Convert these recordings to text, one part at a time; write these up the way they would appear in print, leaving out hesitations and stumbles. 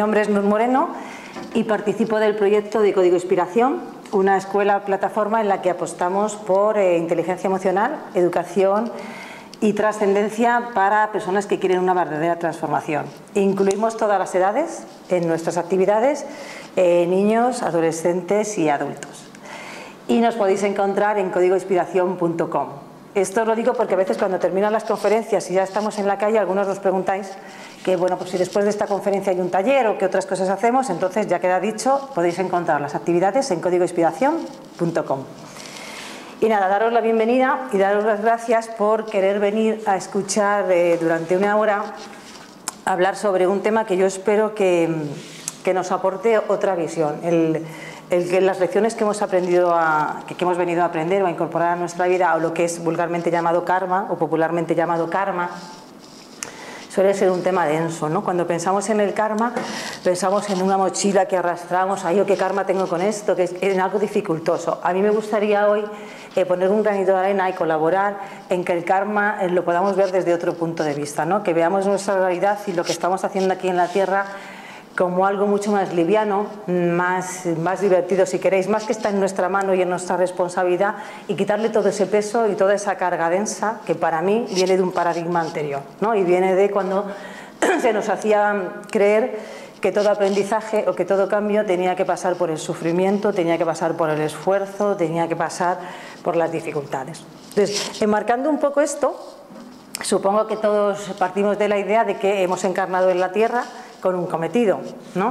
nombre es Nur Moreno y participo del proyecto de Código Inspiración, una escuela plataforma en la que apostamos por inteligencia emocional, educación y trascendencia para personas que quieren una verdadera transformación. Incluimos todas las edades en nuestras actividades, niños, adolescentes y adultos. Y nos podéis encontrar en códigoinspiración.com. Esto lo digo porque a veces cuando terminan las conferencias y ya estamos en la calle, algunos nos preguntáis que, bueno, pues si después de esta conferencia hay un taller o qué otras cosas hacemos, entonces ya queda dicho, podéis encontrar las actividades en códigoinspiración.com. Y nada, daros la bienvenida y daros las gracias por querer venir a escuchar durante una hora hablar sobre un tema que yo espero que nos aporte otra visión. Las lecciones que hemos aprendido que hemos venido a aprender o a incorporar a nuestra vida, o lo que es vulgarmente llamado karma o popularmente llamado karma, suele ser un tema denso, ¿no? Cuando pensamos en el karma, pensamos en una mochila que arrastramos, ay, ¿qué karma tengo con esto? Que es en algo dificultoso. A mí me gustaría hoy poner un granito de arena y colaborar en que el karma lo podamos ver desde otro punto de vista, ¿no? Que veamos nuestra realidad y lo que estamos haciendo aquí en la Tierra como algo mucho más liviano, más divertido si queréis, más que está en nuestra mano y en nuestra responsabilidad, y quitarle todo ese peso y toda esa carga densa que para mí viene de un paradigma anterior, ¿no? Y viene de cuando se nos hacía creer que todo aprendizaje o que todo cambio tenía que pasar por el sufrimiento, tenía que pasar por el esfuerzo, tenía que pasar por las dificultades. Entonces, enmarcando un poco esto, supongo que todos partimos de la idea de que hemos encarnado en la Tierra con un cometido, ¿no?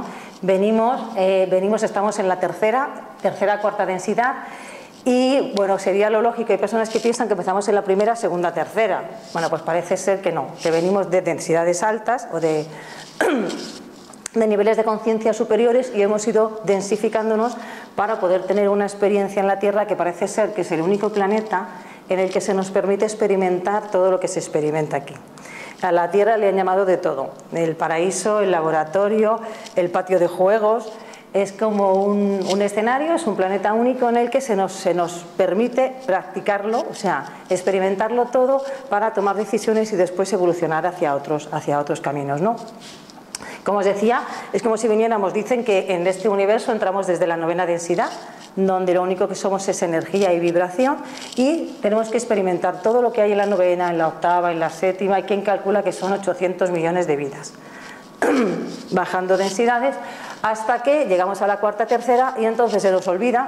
Estamos en la tercera, cuarta densidad, y bueno, sería lo lógico. Hay personas que piensan que empezamos en la primera, segunda, tercera. Bueno, pues parece ser que no, que venimos de densidades altas o de niveles de conciencia superiores y hemos ido densificándonos para poder tener una experiencia en la Tierra que parece ser que es el único planeta en el que se nos permite experimentar todo lo que se experimenta aquí. A la Tierra le han llamado de todo, el paraíso, el laboratorio, el patio de juegos. Es como un escenario, es un planeta único en el que se nos permite practicarlo, o sea, experimentarlo todo para tomar decisiones y después evolucionar hacia otros caminos, ¿no? Como os decía, es como si viniéramos, dicen que en este universo entramos desde la 9ª densidad, donde lo único que somos es energía y vibración, y tenemos que experimentar todo lo que hay en la 9ª, en la 8ª, en la 7ª, hay quien calcula que son 800 millones de vidas. Bajando densidades hasta que llegamos a la 4ª, tercera, y entonces se nos olvida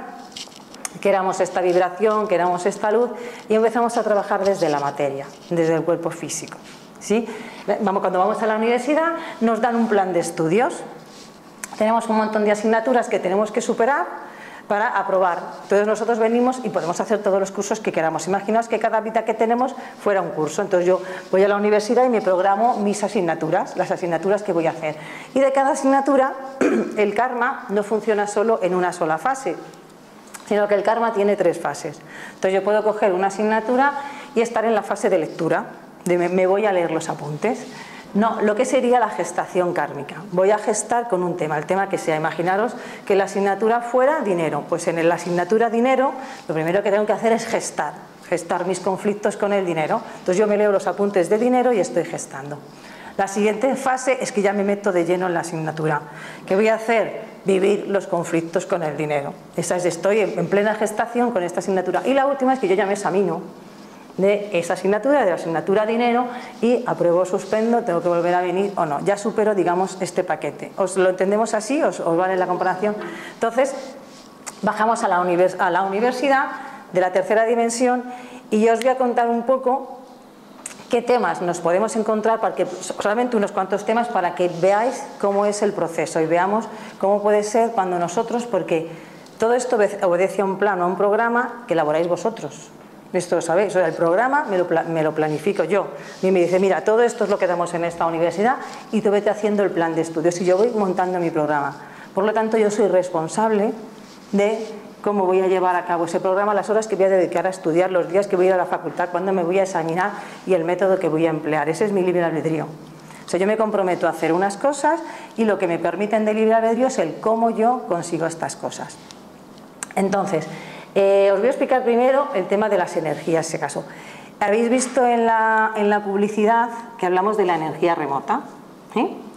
que éramos esta vibración, que éramos esta luz, y empezamos a trabajar desde la materia, desde el cuerpo físico, ¿sí? Cuando vamos a la universidad nos dan un plan de estudios, tenemos un montón de asignaturas que tenemos que superar para aprobar. Entonces nosotros venimos y podemos hacer todos los cursos que queramos. Imaginaos que cada vida que tenemos fuera un curso. Entonces yo voy a la universidad y me programo mis asignaturas, las asignaturas que voy a hacer. Y de cada asignatura el karma no funciona solo en una sola fase, sino que el karma tiene 3 fases. Entonces yo puedo coger una asignatura y estar en la fase de lectura, de me voy a leer los apuntes. No, lo que sería la gestación kármica. Voy a gestar con un tema, el tema que sea. Imaginaros que la asignatura fuera dinero. Pues en la asignatura dinero, lo primero que tengo que hacer es gestar mis conflictos con el dinero. Entonces yo me leo los apuntes de dinero y estoy gestando. La siguiente fase es que ya me meto de lleno en la asignatura. ¿Qué voy a hacer? Vivir los conflictos con el dinero. Estoy en plena gestación con esta asignatura. Y la última es que yo ya me examino de esa asignatura, de la asignatura dinero, y apruebo o suspendo, tengo que volver a venir o no. Ya supero, digamos, este paquete. ¿Os lo entendemos así? ¿Os vale la comparación? Entonces, bajamos a la universidad de la 3ª dimensión y yo os voy a contar un poco qué temas nos podemos encontrar, solamente unos cuantos temas para que veáis cómo es el proceso y veamos cómo puede ser cuando nosotros, porque todo esto obedece a un plan o a un programa que elaboráis vosotros. Esto lo sabéis, o sea, el programa me lo planifico yo. Y me dice, mira, todo esto es lo que damos en esta universidad y tú vete haciendo el plan de estudios y yo voy montando mi programa. Por lo tanto, yo soy responsable de cómo voy a llevar a cabo ese programa, las horas que voy a dedicar a estudiar, los días que voy a ir a la facultad, cuándo me voy a examinar y el método que voy a emplear. Ese es mi libre albedrío. O sea, yo me comprometo a hacer unas cosas y lo que me permiten de libre albedrío es el cómo yo consigo estas cosas. Entonces, os voy a explicar primero el tema de las energías, en ese caso. Habéis visto en la publicidad que hablamos de la energía remota, ¿sí?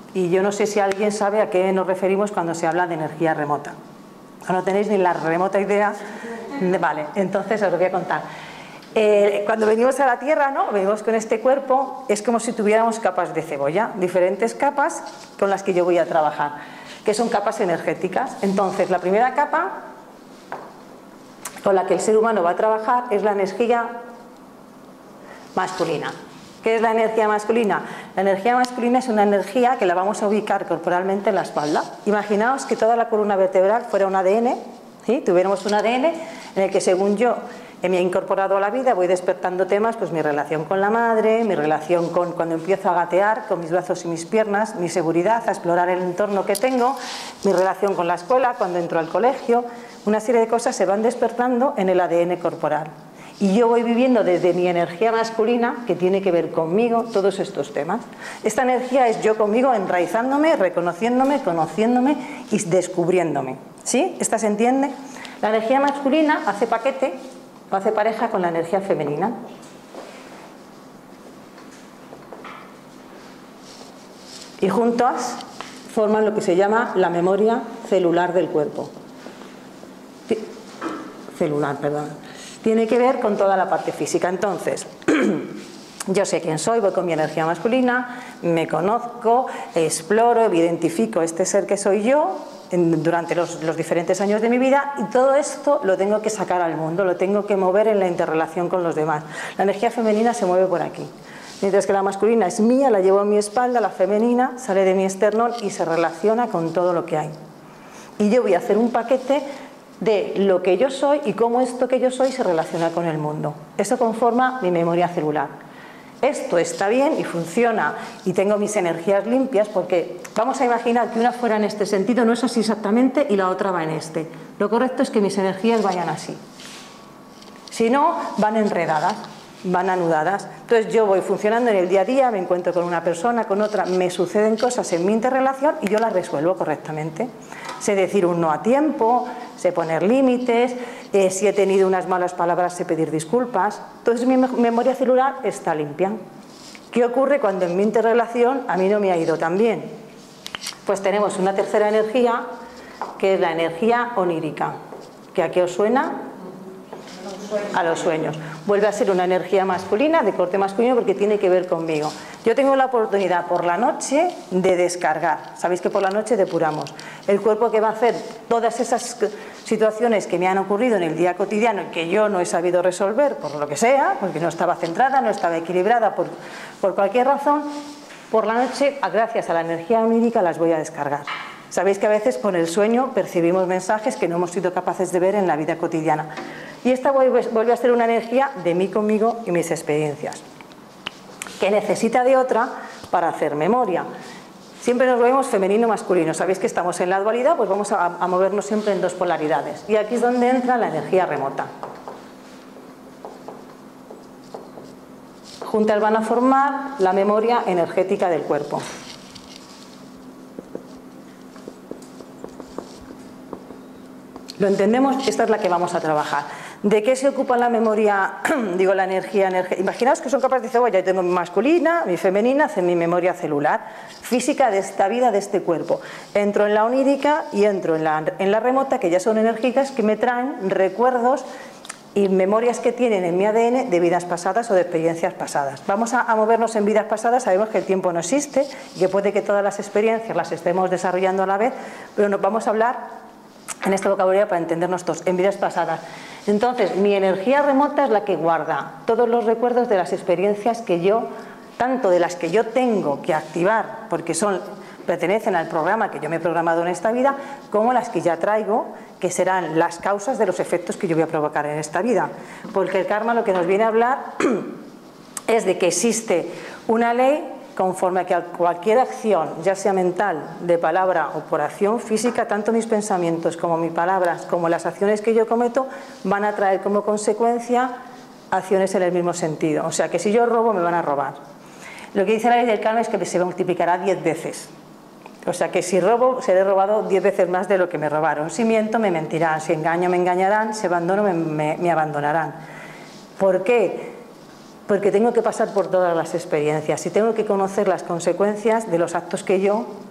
Y yo no sé si alguien sabe a qué nos referimos cuando se habla de energía remota. No tenéis ni la remota idea. Vale, entonces os lo voy a contar. Cuando venimos a la Tierra, ¿no? Venimos con este cuerpo, es como si tuviéramos capas de cebolla, diferentes capas con las que yo voy a trabajar, que son capas energéticas. Entonces, la primera capa con la que el ser humano va a trabajar es la energía masculina. ¿Qué es la energía masculina? La energía masculina es una energía que la vamos a ubicar corporalmente en la espalda. Imaginaos que toda la columna vertebral fuera un ADN, ¿sí? Tuviéramos un ADN en el que, según yo me he incorporado a la vida, voy despertando temas, pues mi relación con la madre, mi relación con cuando empiezo a gatear con mis brazos y mis piernas, mi seguridad, a explorar el entorno que tengo, mi relación con la escuela, cuando entro al colegio. Una serie de cosas se van despertando en el ADN corporal. Y yo voy viviendo desde mi energía masculina, que tiene que ver conmigo, todos estos temas. Esta energía es yo conmigo, enraizándome, reconociéndome, conociéndome y descubriéndome. ¿Sí? ¿Esta se entiende? La energía masculina hace paquete, o hace pareja con la energía femenina. Y juntas forman lo que se llama la memoria celular del cuerpo. Celular, perdón. Tiene que ver con toda la parte física. Entonces, yo sé quién soy, voy con mi energía masculina, me conozco, exploro, identifico este ser que soy yo durante los diferentes años de mi vida, y todo esto lo tengo que sacar al mundo, lo tengo que mover en la interrelación con los demás. La energía femenina se mueve por aquí. Mientras que la masculina es mía, la llevo en mi espalda, la femenina sale de mi esternón y se relaciona con todo lo que hay. Y yo voy a hacer un paquete de lo que yo soy y cómo esto que yo soy se relaciona con el mundo. Eso conforma mi memoria celular. Esto está bien y funciona y tengo mis energías limpias, porque vamos a imaginar que una fuera en este sentido, no es así exactamente, y la otra va en este. Lo correcto es que mis energías vayan así. Si no, van enredadas, van anudadas. Entonces yo voy funcionando en el día a día, me encuentro con una persona, con otra, me suceden cosas en mi interrelación y yo las resuelvo correctamente. Sé decir un no a tiempo, sé poner límites, si he tenido unas malas palabras sé pedir disculpas. Entonces mi memoria celular está limpia. ¿Qué ocurre cuando en mi interrelación a mí no me ha ido tan bien? Pues tenemos una tercera energía, que es la energía onírica, que a qué os suena. A los sueños. Vuelve a ser una energía masculina, de corte masculino, porque tiene que ver conmigo. Yo tengo la oportunidad por la noche de descargar. Sabéis que por la noche depuramos. El cuerpo que va a hacer todas esas situaciones que me han ocurrido en el día cotidiano y que yo no he sabido resolver por lo que sea, porque no estaba centrada, no estaba equilibrada por cualquier razón, por la noche, gracias a la energía onírica, las voy a descargar. Sabéis que a veces con el sueño percibimos mensajes que no hemos sido capaces de ver en la vida cotidiana. Y esta vuelve a ser una energía de mí conmigo y mis experiencias, que necesita de otra para hacer memoria. Siempre nos vemos femenino-masculino. Sabéis que estamos en la dualidad, pues vamos a movernos siempre en dos polaridades. Y aquí es donde entra la energía remota. Juntas van a formar la memoria energética del cuerpo. ¿Lo entendemos? Esta es la que vamos a trabajar. ¿De qué se ocupa la memoria, digo la energía energética? Imaginaos que son capas de cebolla. Yo tengo mi masculina, mi femenina, hacen mi memoria celular, física de esta vida, de este cuerpo. Entro en la onírica y entro en la remota, que ya son enérgicas, que me traen recuerdos y memorias que tienen en mi ADN de vidas pasadas o de experiencias pasadas. Vamos a movernos en vidas pasadas. Sabemos que el tiempo no existe y que puede que todas las experiencias las estemos desarrollando a la vez, pero nos vamos a hablar en este vocabulario para entendernos todos, en vidas pasadas. Entonces, mi energía remota es la que guarda todos los recuerdos de las experiencias que yo, tanto de las que yo tengo que activar, porque pertenecen al programa que yo me he programado en esta vida, como las que ya traigo, que serán las causas de los efectos que yo voy a provocar en esta vida. Porque el karma lo que nos viene a hablar es de que existe una ley conforme a que cualquier acción, ya sea mental, de palabra o por acción física, tanto mis pensamientos como mis palabras, como las acciones que yo cometo, van a traer como consecuencia acciones en el mismo sentido. O sea que si yo robo, me van a robar. Lo que dice la ley del karma es que se multiplicará 10 veces. O sea que si robo, seré robado 10 veces más de lo que me robaron. Si miento, me mentirán. Si engaño, me engañarán. Si abandono, me abandonarán. ¿Por qué? Porque tengo que pasar por todas las experiencias y tengo que conocer las consecuencias de los actos que yo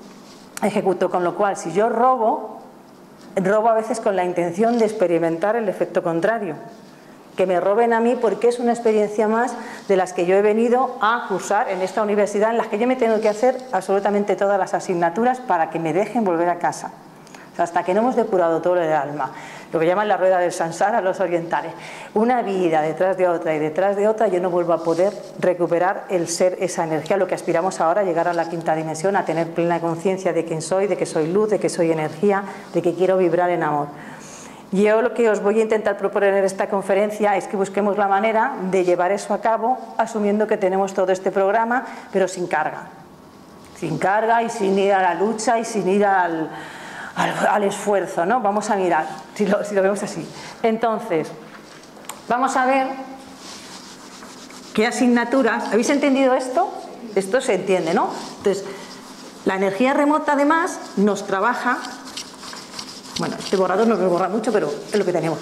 ejecuto, con lo cual si yo robo a veces con la intención de experimentar el efecto contrario, que me roben a mí porque es una experiencia más de las que yo he venido a cursar en esta universidad, en las que yo me tengo que hacer absolutamente todas las asignaturas para que me dejen volver a casa, o sea, hasta que no hemos depurado todo el alma, lo que llaman la rueda del samsara los orientales, una vida detrás de otra y detrás de otra, yo no vuelvo a poder recuperar el ser, esa energía, lo que aspiramos ahora, llegar a la quinta dimensión, a tener plena conciencia de quién soy, de que soy luz, de que soy energía, de que quiero vibrar en amor. Yo lo que os voy a intentar proponer en esta conferencia es que busquemos la manera de llevar eso a cabo, asumiendo que tenemos todo este programa, pero sin carga y sin ir a la lucha y sin ir al esfuerzo, ¿no? Vamos a mirar, si lo vemos así. Entonces, vamos a ver qué asignaturas. ¿Habéis entendido esto? Esto se entiende, ¿no? Entonces, la energía remota además nos trabaja. Bueno, este borrador no nos borra mucho, pero es lo que tenemos.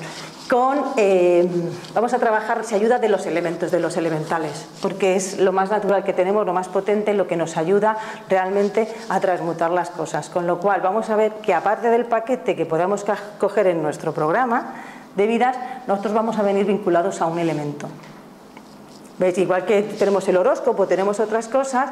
Vamos a trabajar, se ayuda de los elementos, de los elementales, porque es lo más natural que tenemos, lo más potente, lo que nos ayuda realmente a transmutar las cosas. Con lo cual vamos a ver que aparte del paquete que podamos coger en nuestro programa de vidas, nosotros vamos a venir vinculados a un elemento. ¿Veis? Igual que tenemos el horóscopo, tenemos otras cosas,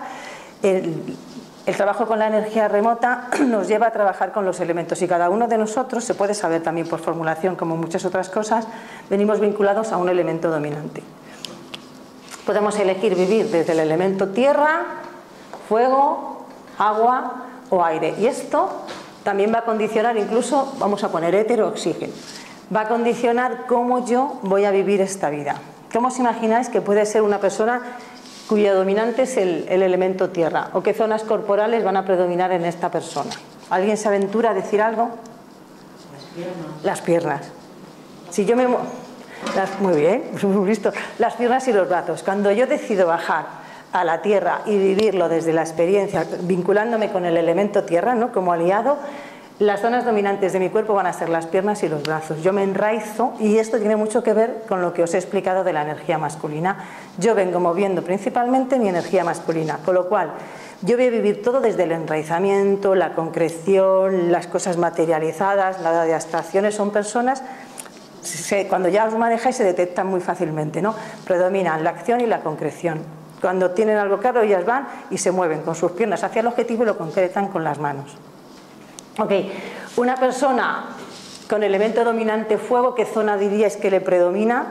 el trabajo con la energía remota nos lleva a trabajar con los elementos y cada uno de nosotros, se puede saber también por formulación como muchas otras cosas, venimos vinculados a un elemento dominante. Podemos elegir vivir desde el elemento tierra, fuego, agua o aire, y esto también va a condicionar, incluso vamos a poner éter o oxígeno, va a condicionar cómo yo voy a vivir esta vida. ¿Cómo os imagináis que puede ser una persona cuya dominante es el elemento tierra? ¿O qué zonas corporales van a predominar en esta persona? ¿Alguien se aventura a decir algo? Las piernas. Las piernas. Si yo me... Muy bien, muy visto. Las piernas y los brazos. Cuando yo decido bajar a la tierra y vivirlo desde la experiencia, vinculándome con el elemento tierra, ¿no? Como aliado, las zonas dominantes de mi cuerpo van a ser las piernas y los brazos. Yo me enraizo y esto tiene mucho que ver con lo que os he explicado de la energía masculina. Yo vengo moviendo principalmente mi energía masculina, con lo cual yo voy a vivir todo desde el enraizamiento, la concreción, las cosas materializadas, nada de abstracciones. Son personas, cuando ya os manejáis se detectan muy fácilmente, ¿no? Predominan la acción y la concreción. Cuando tienen algo claro ellas van y se mueven con sus piernas hacia el objetivo y lo concretan con las manos. Ok, una persona con elemento dominante fuego, ¿qué zona diríais que le predomina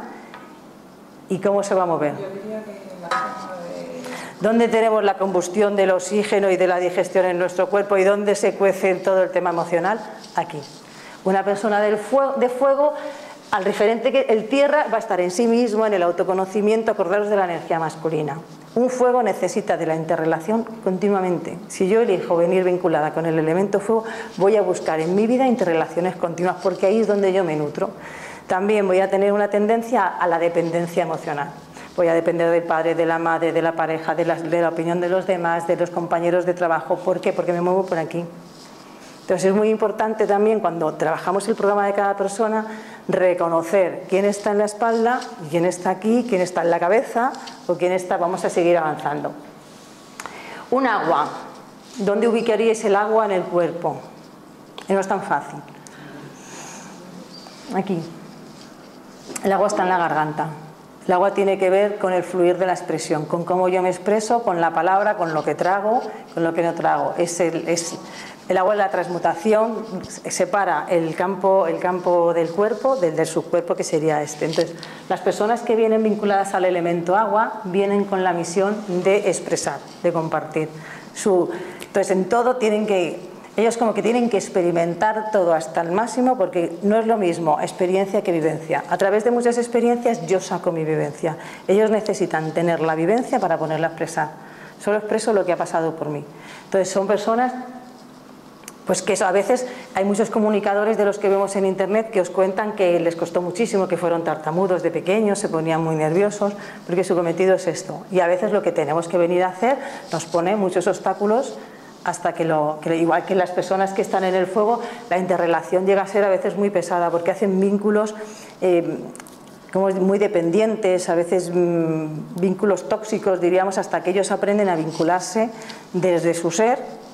y cómo se va a mover? Yo diría que la zona de... ¿Dónde tenemos la combustión del oxígeno y de la digestión en nuestro cuerpo y dónde se cuece todo el tema emocional? Aquí. Una persona de fuego, al referente que el tierra va a estar en sí mismo, en el autoconocimiento, acordaros de la energía masculina. Un fuego necesita de la interrelación continuamente. Si yo elijo venir vinculada con el elemento fuego, voy a buscar en mi vida interrelaciones continuas, porque ahí es donde yo me nutro. También voy a tener una tendencia a la dependencia emocional. Voy a depender del padre, de la madre, de la pareja, de la opinión de los demás, de los compañeros de trabajo. ¿Por qué? Porque me muevo por aquí. Entonces es muy importante también, cuando trabajamos el programa de cada persona, reconocer quién está en la espalda, quién está aquí, quién está en la cabeza o quién está. Vamos a seguir avanzando. Un agua. ¿Dónde ubicaríais el agua en el cuerpo? No es tan fácil. Aquí. El agua está en la garganta. El agua tiene que ver con el fluir de la expresión, con cómo yo me expreso, con la palabra, con lo que trago, con lo que no trago. El agua es la transmutación, separa el campo del cuerpo del subcuerpo, que sería este. Entonces, las personas que vienen vinculadas al elemento agua vienen con la misión de expresar, de compartir. Entonces, en todo ellos como que tienen que experimentar todo hasta el máximo, porque no es lo mismo experiencia que vivencia. A través de muchas experiencias yo saco mi vivencia. Ellos necesitan tener la vivencia para ponerla a expresar. Solo expreso lo que ha pasado por mí. Entonces, son personas... Pues que eso, a veces hay muchos comunicadores de los que vemos en internet que os cuentan que les costó muchísimo, que fueron tartamudos de pequeños, se ponían muy nerviosos, porque su cometido es esto. Y a veces lo que tenemos que venir a hacer nos pone muchos obstáculos hasta que igual que las personas que están en el fuego, la interrelación llega a ser a veces muy pesada, porque hacen vínculos como muy dependientes, a veces vínculos tóxicos, diríamos, hasta que ellos aprenden a vincularse desde su ser,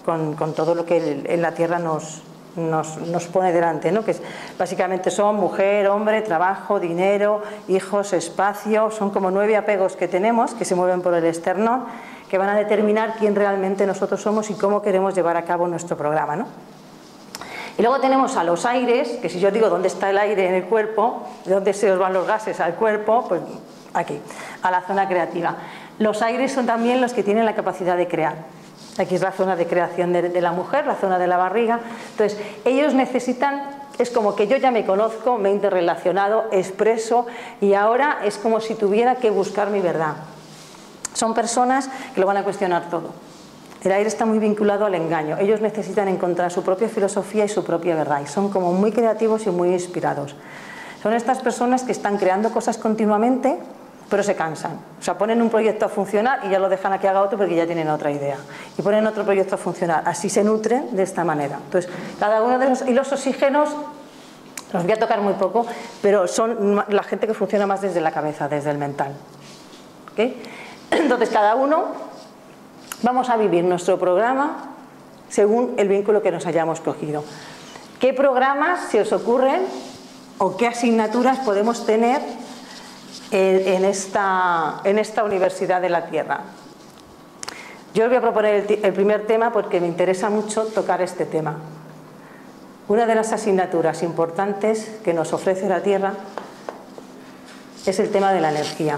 con todo lo que en la Tierra nos pone delante, ¿no? Que básicamente son mujer, hombre, trabajo, dinero, hijos, espacio. Son como 9 apegos que tenemos, que se mueven por el esternón, que van a determinar quién realmente nosotros somos y cómo queremos llevar a cabo nuestro programa, ¿no? Y luego tenemos a los aires, que si yo digo dónde está el aire en el cuerpo, de dónde se os van los gases al cuerpo, pues aquí, a la zona creativa. Los aires son también los que tienen la capacidad de crear. Aquí es la zona de creación de la mujer, la zona de la barriga. Entonces, ellos necesitan, es como que yo ya me conozco, me he interrelacionado, expreso, y ahora es como si tuviera que buscar mi verdad. Son personas que lo van a cuestionar todo. El aire está muy vinculado al engaño. Ellos necesitan encontrar su propia filosofía y su propia verdad, y son como muy creativos y muy inspirados. Son estas personas que están creando cosas continuamente, pero se cansan. O sea, ponen un proyecto a funcionar y ya lo dejan a que haga otro porque ya tienen otra idea. Y ponen otro proyecto a funcionar. Así se nutren de esta manera. Entonces, cada uno de los... Y los oxígenos, los voy a tocar muy poco, pero son la gente que funciona más desde la cabeza, desde el mental. ¿Okay? Entonces, cada uno vamos a vivir nuestro programa según el vínculo que nos hayamos cogido. ¿Qué programas se os ocurren o qué asignaturas podemos tener en esta Universidad de la Tierra? Yo os voy a proponer el primer tema porque me interesa mucho tocar este tema. Una de las asignaturas importantes que nos ofrece la Tierra es el tema de la energía.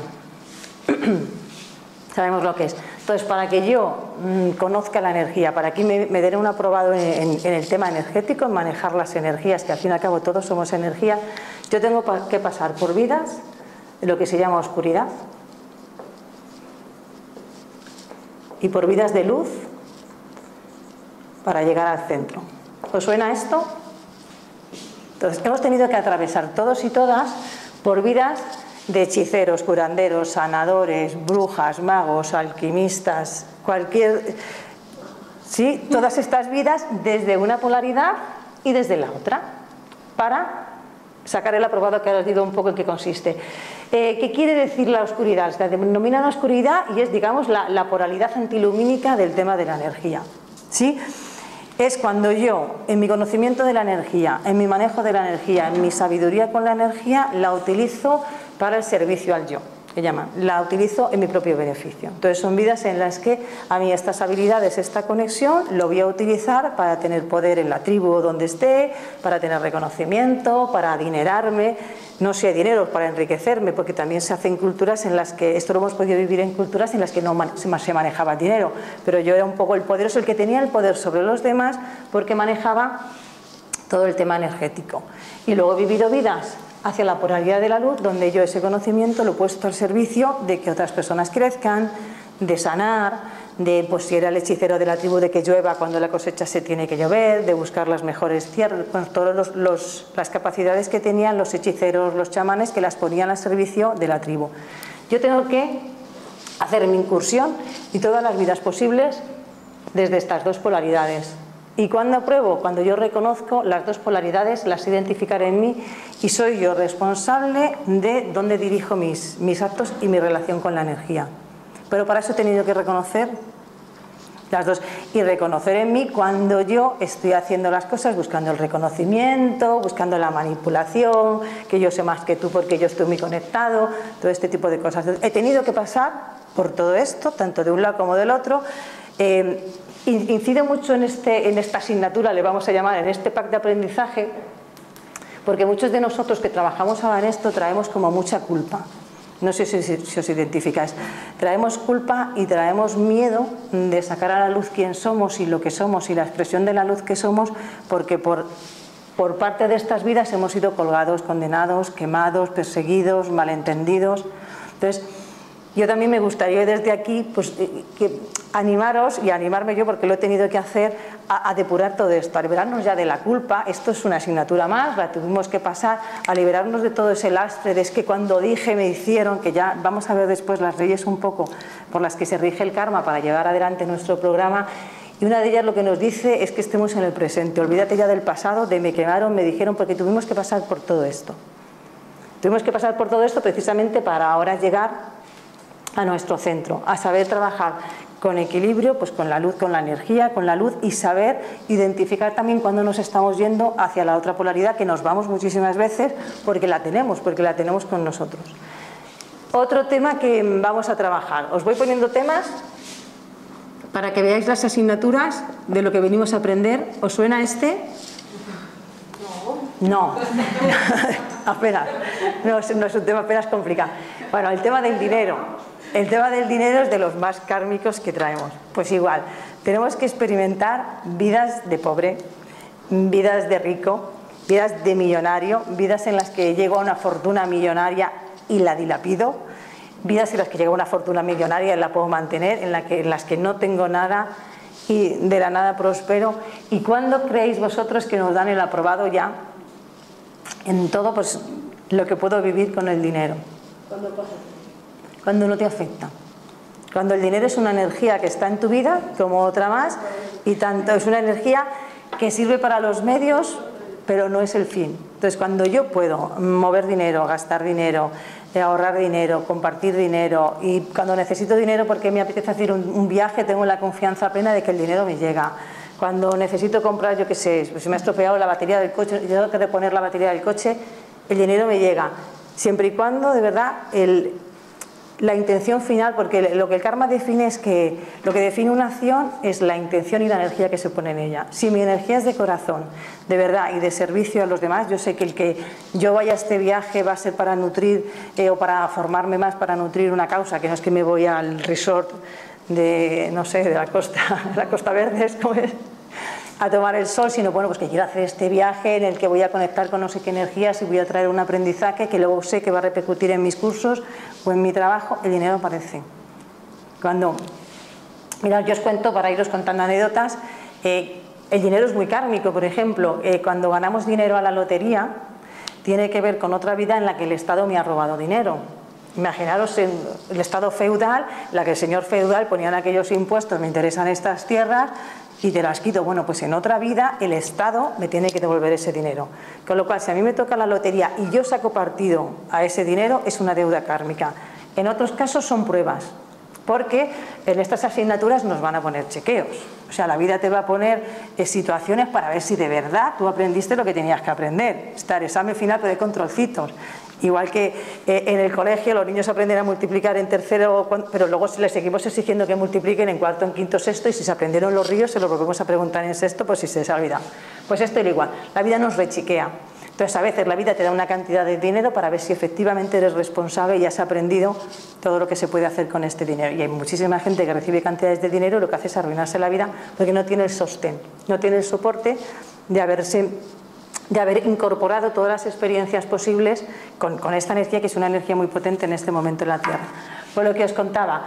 Sabemos lo que es. Entonces, para que yo conozca la energía, para que me den un aprobado en el tema energético, en manejar las energías, que al fin y al cabo todos somos energía, yo tengo que pasar por vidas, lo que se llama oscuridad, y por vidas de luz para llegar al centro. ¿Os suena esto? Entonces, hemos tenido que atravesar todos y todas por vidas de hechiceros, curanderos, sanadores, brujas, magos, alquimistas, sí, todas estas vidas desde una polaridad y desde la otra, para sacar el aprobado, que ahora os digo un poco en qué consiste. ¿Qué quiere decir la oscuridad? Se denomina la oscuridad y es, digamos, la polaridad antilumínica del tema de la energía, ¿sí? Es cuando yo, en mi conocimiento de la energía, en mi manejo de la energía, en mi sabiduría con la energía, la utilizo para el servicio al yo, que llaman, la utilizo en mi propio beneficio. Entonces son vidas en las que a mí estas habilidades, esta conexión, lo voy a utilizar para tener poder en la tribu donde esté, para tener reconocimiento, para adinerarme, no sé, dinero, para enriquecerme, porque también se hacen culturas en las que, esto lo hemos podido vivir en culturas en las que no se manejaba dinero, pero yo era un poco el poderoso, el que tenía el poder sobre los demás, porque manejaba todo el tema energético. Y luego he vivido vidas hacia la polaridad de la luz, donde yo ese conocimiento lo he puesto al servicio de que otras personas crezcan, de sanar, de, pues si era el hechicero de la tribu, de que llueva cuando la cosecha se tiene que llover, de buscar las mejores tierras, con todas las capacidades que tenían los hechiceros, los chamanes, que las ponían al servicio de la tribu. Yo tengo que hacer mi incursión y todas las vidas posibles desde estas dos polaridades. ¿Y cuándo apruebo? Cuando yo reconozco las dos polaridades, las identificaré en mí y soy yo responsable de dónde dirijo mis actos y mi relación con la energía. Pero para eso he tenido que reconocer las dos y reconocer en mí cuando yo estoy haciendo las cosas buscando el reconocimiento, buscando la manipulación, que yo sé más que tú porque yo estoy muy conectado, todo este tipo de cosas. He tenido que pasar por todo esto, tanto de un lado como del otro. Incide mucho en esta asignatura, le vamos a llamar, en este pack de aprendizaje, porque muchos de nosotros que trabajamos ahora en esto traemos como mucha culpa. No sé si os identificáis. Traemos culpa y traemos miedo de sacar a la luz quién somos y lo que somos y la expresión de la luz que somos, porque por parte de estas vidas hemos sido colgados, condenados, quemados, perseguidos, malentendidos. Entonces, yo también me gustaría desde aquí pues, animaros y animarme yo, porque lo he tenido que hacer, a depurar todo esto, a liberarnos ya de la culpa. Esto es una asignatura más, la tuvimos que pasar, a liberarnos de todo ese lastre, de es que cuando dije me hicieron, que ya vamos a ver después las leyes un poco por las que se rige el karma para llevar adelante nuestro programa. Y una de ellas lo que nos dice es que estemos en el presente, olvídate ya del pasado, de me quemaron, me dijeron, porque tuvimos que pasar por todo esto. Tuvimos que pasar por todo esto precisamente para ahora llegar a nuestro centro, a saber trabajar con equilibrio, pues con la luz, con la energía, con la luz, y saber identificar también cuando nos estamos yendo hacia la otra polaridad, que nos vamos muchísimas veces porque la tenemos con nosotros. Otro tema que vamos a trabajar, os voy poniendo temas para que veáis las asignaturas de lo que venimos a aprender. ¿Os suena este? No. Apenas. No es un tema apenas complicado. Bueno, el tema del dinero. El tema del dinero es de los más kármicos que traemos. Pues igual, tenemos que experimentar vidas de pobre, vidas de rico, vidas de millonario, vidas en las que llego a una fortuna millonaria y la dilapido, vidas en las que llego a una fortuna millonaria y la puedo mantener, en las que no tengo nada y de la nada prospero. ¿Y cuándo creéis vosotros que nos dan el aprobado ya en todo, pues, lo que puedo vivir con el dinero? ¿Cuándo pasa? Cuando no te afecta. Cuando el dinero es una energía que está en tu vida, como otra más, y tanto es una energía que sirve para los medios, pero no es el fin. Entonces, cuando yo puedo mover dinero, gastar dinero, ahorrar dinero, compartir dinero, y cuando necesito dinero porque me apetece hacer un viaje, tengo la confianza plena de que el dinero me llega. Cuando necesito comprar, yo qué sé, pues si me ha estropeado la batería del coche, yo tengo que reponer la batería del coche, el dinero me llega. Siempre y cuando, de verdad, la intención final, porque lo que el karma define es que lo que define una acción es la intención y la energía que se pone en ella. Si mi energía es de corazón, de verdad, y de servicio a los demás, yo sé que el que yo vaya a este viaje va a ser para nutrir o para formarme más, para nutrir una causa, que no es que me voy al resort de, no sé, de la Costa Verde, ¿cómo es?, a tomar el sol, sino bueno, pues que quiero hacer este viaje en el que voy a conectar con no sé qué energías y voy a traer un aprendizaje que luego sé que va a repercutir en mis cursos o en mi trabajo. El dinero aparece. Mirad, yo os cuento, para iros contando anécdotas, el dinero es muy kármico. Por ejemplo, cuando ganamos dinero a la lotería, tiene que ver con otra vida en la que el Estado me ha robado dinero. Imaginaros en el Estado feudal, en la que el señor feudal ponían aquellos impuestos, me interesan estas tierras y te las quito. Bueno, pues en otra vida el Estado me tiene que devolver ese dinero. Con lo cual, si a mí me toca la lotería y yo saco partido a ese dinero, es una deuda kármica. En otros casos son pruebas, porque en estas asignaturas nos van a poner chequeos. O sea, la vida te va a poner situaciones para ver si de verdad tú aprendiste lo que tenías que aprender. Está el examen final, pero de controlcitos. Igual que en el colegio los niños aprenden a multiplicar en tercero, pero luego les seguimos exigiendo que multipliquen en cuarto, en quinto, sexto, y si se aprendieron los ríos se los volvemos a preguntar en sexto, pues si se les ha olvidado. Pues esto es igual, la vida nos rechiquea. Entonces a veces la vida te da una cantidad de dinero para ver si efectivamente eres responsable y has aprendido todo lo que se puede hacer con este dinero. Y hay muchísima gente que recibe cantidades de dinero y lo que hace es arruinarse la vida porque no tiene el sostén, no tiene el soporte de haber incorporado todas las experiencias posibles con esta energía, que es una energía muy potente en este momento en la Tierra. Por lo que os contaba,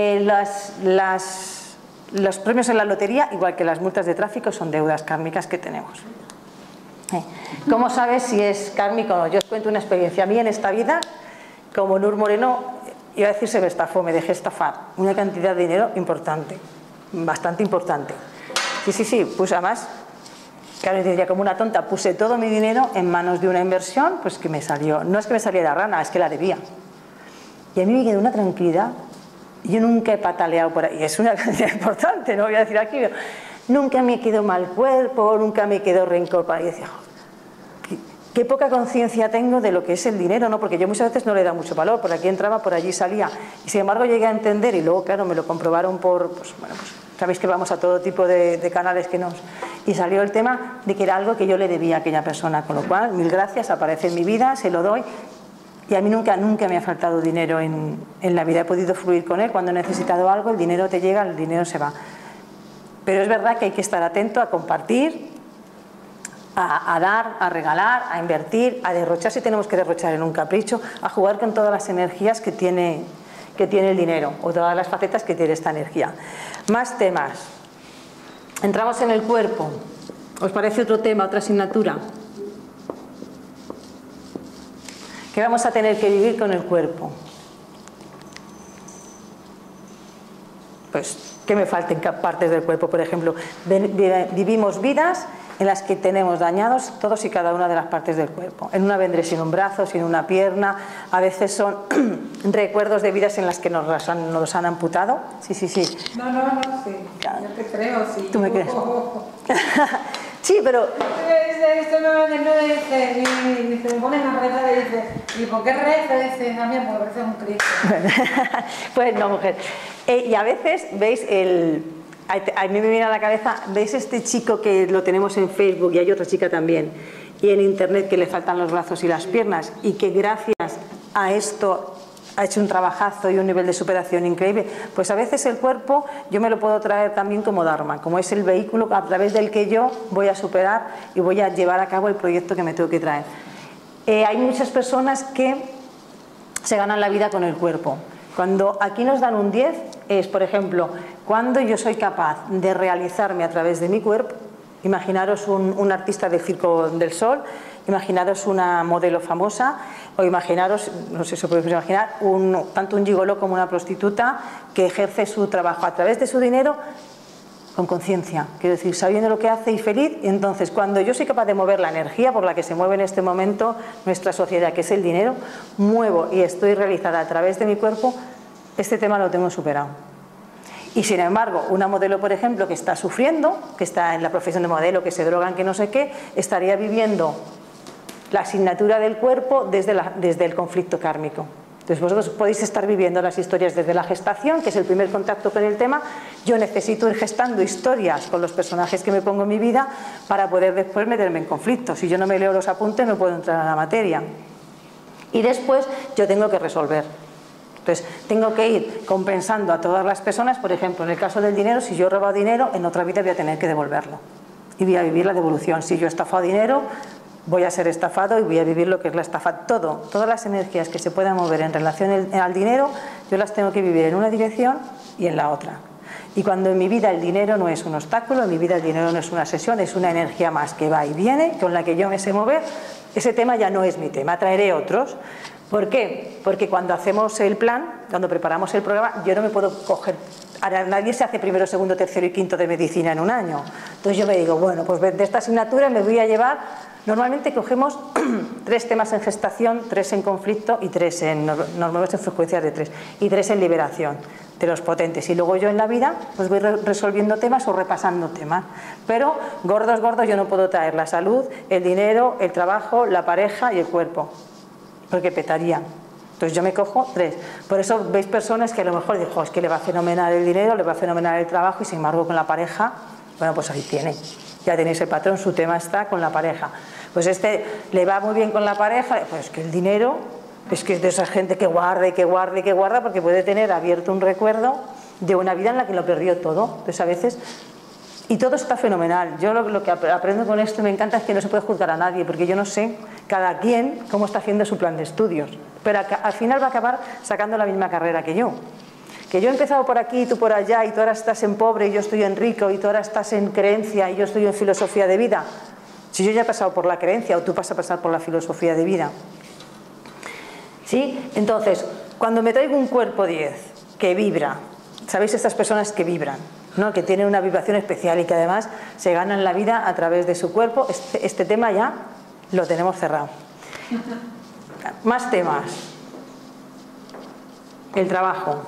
los premios en la lotería, igual que las multas de tráfico, son deudas kármicas que tenemos. ¿Cómo sabes si es kármico o no? Yo os cuento una experiencia. A mí en esta vida, como Nur Moreno, iba a decir se me estafó, me dejé estafar una cantidad de dinero importante, bastante importante. Sí, pues además, claro, diría como una tonta, puse todo mi dinero en manos de una inversión, pues que me salió, no es que me saliera rana, es que la debía. Y a mí me quedó una tranquilidad. Yo nunca he pataleado por ahí, es una cantidad importante, no voy a decir aquí, pero nunca me quedó mal cuerpo, nunca me quedó rencor para ahí. Y decía, qué poca conciencia tengo de lo que es el dinero, ¿no? Porque yo muchas veces no le da mucho valor, por aquí entraba, por allí salía. Y sin embargo llegué a entender, y luego, claro, me lo comprobaron por, pues sabéis que vamos a todo tipo de canales que nos... Y salió el tema de que era algo que yo le debía a aquella persona, con lo cual, mil gracias, aparece en mi vida, se lo doy. Y a mí nunca me ha faltado dinero en la vida, he podido fluir con él. Cuando he necesitado algo, el dinero te llega, el dinero se va. Pero es verdad que hay que estar atento a compartir, a dar, a regalar, a invertir, a derrochar si tenemos que derrochar en un capricho, a jugar con todas las energías que tiene el dinero o todas las facetas que tiene esta energía. Más temas. Entramos en el cuerpo. ¿Os parece otro tema, otra asignatura? Que vamos a tener que vivir con el cuerpo. Pues que me falten partes del cuerpo, por ejemplo. Vivimos vidas en las que tenemos dañados todos y cada una de las partes del cuerpo. En una vendré sin un brazo, sin una pierna, a veces son recuerdos de vidas en las que nos han amputado. Sí. No, sí. Claro. Yo te creo, sí. ¿Tú me crees? Sí, pero... Esto no dice, y se me ponen a rezar y dice, ¿y por qué reza? Dice, a mí me parece un Cristo. Pues no, mujer. Y a veces, ¿veis? A mí me viene a la cabeza, ¿veis este chico que lo tenemos en Facebook y hay otra chica también? Y en internet que le faltan los brazos y las piernas y que gracias a esto ha hecho un trabajazo y un nivel de superación increíble. Pues a veces el cuerpo yo me lo puedo traer también como Dharma, como es el vehículo a través del que yo voy a superar y voy a llevar a cabo el proyecto que me tengo que traer. Hay muchas personas que se ganan la vida con el cuerpo. Cuando aquí nos dan un 10 es, por ejemplo, cuando yo soy capaz de realizarme a través de mi cuerpo. Imaginaros un artista del Circo del Sol, imaginaros una modelo famosa, o imaginaros, no sé si os podéis imaginar, tanto un gigoló como una prostituta que ejerce su trabajo a través de su dinero con conciencia, quiero decir, sabiendo lo que hace y feliz. Y entonces, cuando yo soy capaz de mover la energía por la que se mueve en este momento nuestra sociedad, que es el dinero, muevo y estoy realizada a través de mi cuerpo, este tema lo tengo superado. Y sin embargo, una modelo, por ejemplo, que está sufriendo, que está en la profesión de modelo, que se drogan, que no sé qué, estaría viviendo la asignatura del cuerpo desde el conflicto kármico. Entonces vosotros podéis estar viviendo las historias desde la gestación, que es el primer contacto con el tema. Yo necesito ir gestando historias con los personajes que me pongo en mi vida para poder después meterme en conflicto. Si yo no me leo los apuntes no puedo entrar a la materia. Y después yo tengo que resolver. Entonces, tengo que ir compensando a todas las personas. Por ejemplo, en el caso del dinero, si yo he robado dinero, en otra vida voy a tener que devolverlo. Y voy a vivir la devolución. Si yo he estafado dinero, voy a ser estafado y voy a vivir lo que es la estafa. Todas las energías que se puedan mover en relación al dinero, yo las tengo que vivir en una dirección y en la otra. Y cuando en mi vida el dinero no es un obstáculo, en mi vida el dinero no es una sesión, es una energía más que va y viene, con la que yo me sé mover, ese tema ya no es mi tema, traeré otros. ¿Por qué? Porque cuando hacemos el plan, cuando preparamos el programa, yo no me puedo coger... Ahora, nadie se hace primero, segundo, tercero y quinto de medicina en un año. Entonces yo me digo, bueno, pues de esta asignatura me voy a llevar... Normalmente cogemos 3 temas en gestación, 3 en conflicto y 3 nos movemos en frecuencias de 3 y 3 en liberación de los potentes. Y luego yo en la vida pues voy resolviendo temas o repasando temas. Pero gordos yo no puedo traer la salud, el dinero, el trabajo, la pareja y el cuerpo. Porque petaría. Entonces yo me cojo 3. Por eso veis personas que a lo mejor digo, es que le va fenomenal el dinero, le va fenomenal el trabajo, y sin embargo con la pareja, bueno, pues ahí tiene. Ya tenéis el patrón, su tema está con la pareja. Pues este le va muy bien con la pareja, pues que el dinero es que es de esa gente que guarda y que guarda y que guarda, porque puede tener abierto un recuerdo de una vida en la que lo perdió todo. Entonces a veces... Y todo está fenomenal. Yo lo que aprendo con esto, me encanta, es que no se puede juzgar a nadie, porque yo no sé cada quien cómo está haciendo su plan de estudios, pero al final va a acabar sacando la misma carrera que yo. Que yo he empezado por aquí y tú por allá, y tú ahora estás en pobre y yo estoy en rico, y tú ahora estás en creencia y yo estoy en filosofía de vida. Si yo ya he pasado por la creencia o tú vas a pasar por la filosofía de vida. ¿Sí? Entonces, cuando me traigo un cuerpo 10 que vibra, ¿sabéis estas personas que vibran? ¿No? Que tienen una vibración especial y que además se ganan la vida a través de su cuerpo. Este tema ya lo tenemos cerrado. Más temas. El trabajo.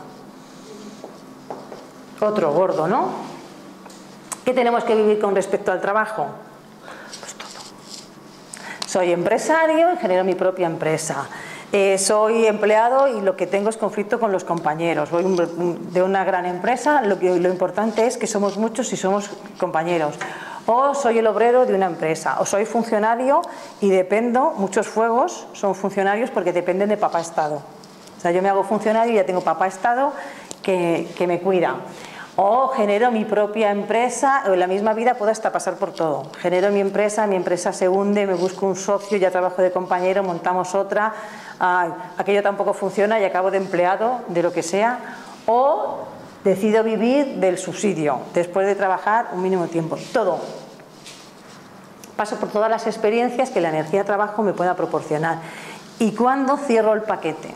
Otro gordo, ¿no? ¿Qué tenemos que vivir con respecto al trabajo? Pues todo. Soy empresario y genero mi propia empresa. Soy empleado y lo que tengo es conflicto con los compañeros. Voy de una gran empresa, lo importante es que somos muchos y somos compañeros. O soy el obrero de una empresa, o soy funcionario y dependo, muchos fuegos son funcionarios porque dependen de papá Estado. O sea, yo me hago funcionario y ya tengo papá Estado que me cuida. O genero mi propia empresa, o en la misma vida puedo hasta pasar por todo. Genero mi empresa se hunde, me busco un socio, ya trabajo de compañero, montamos otra, aquello tampoco funciona y acabo de empleado, de lo que sea. O decido vivir del subsidio, después de trabajar un mínimo tiempo. Todo. Paso por todas las experiencias que la energía de trabajo me pueda proporcionar. ¿Y cuándo cierro el paquete?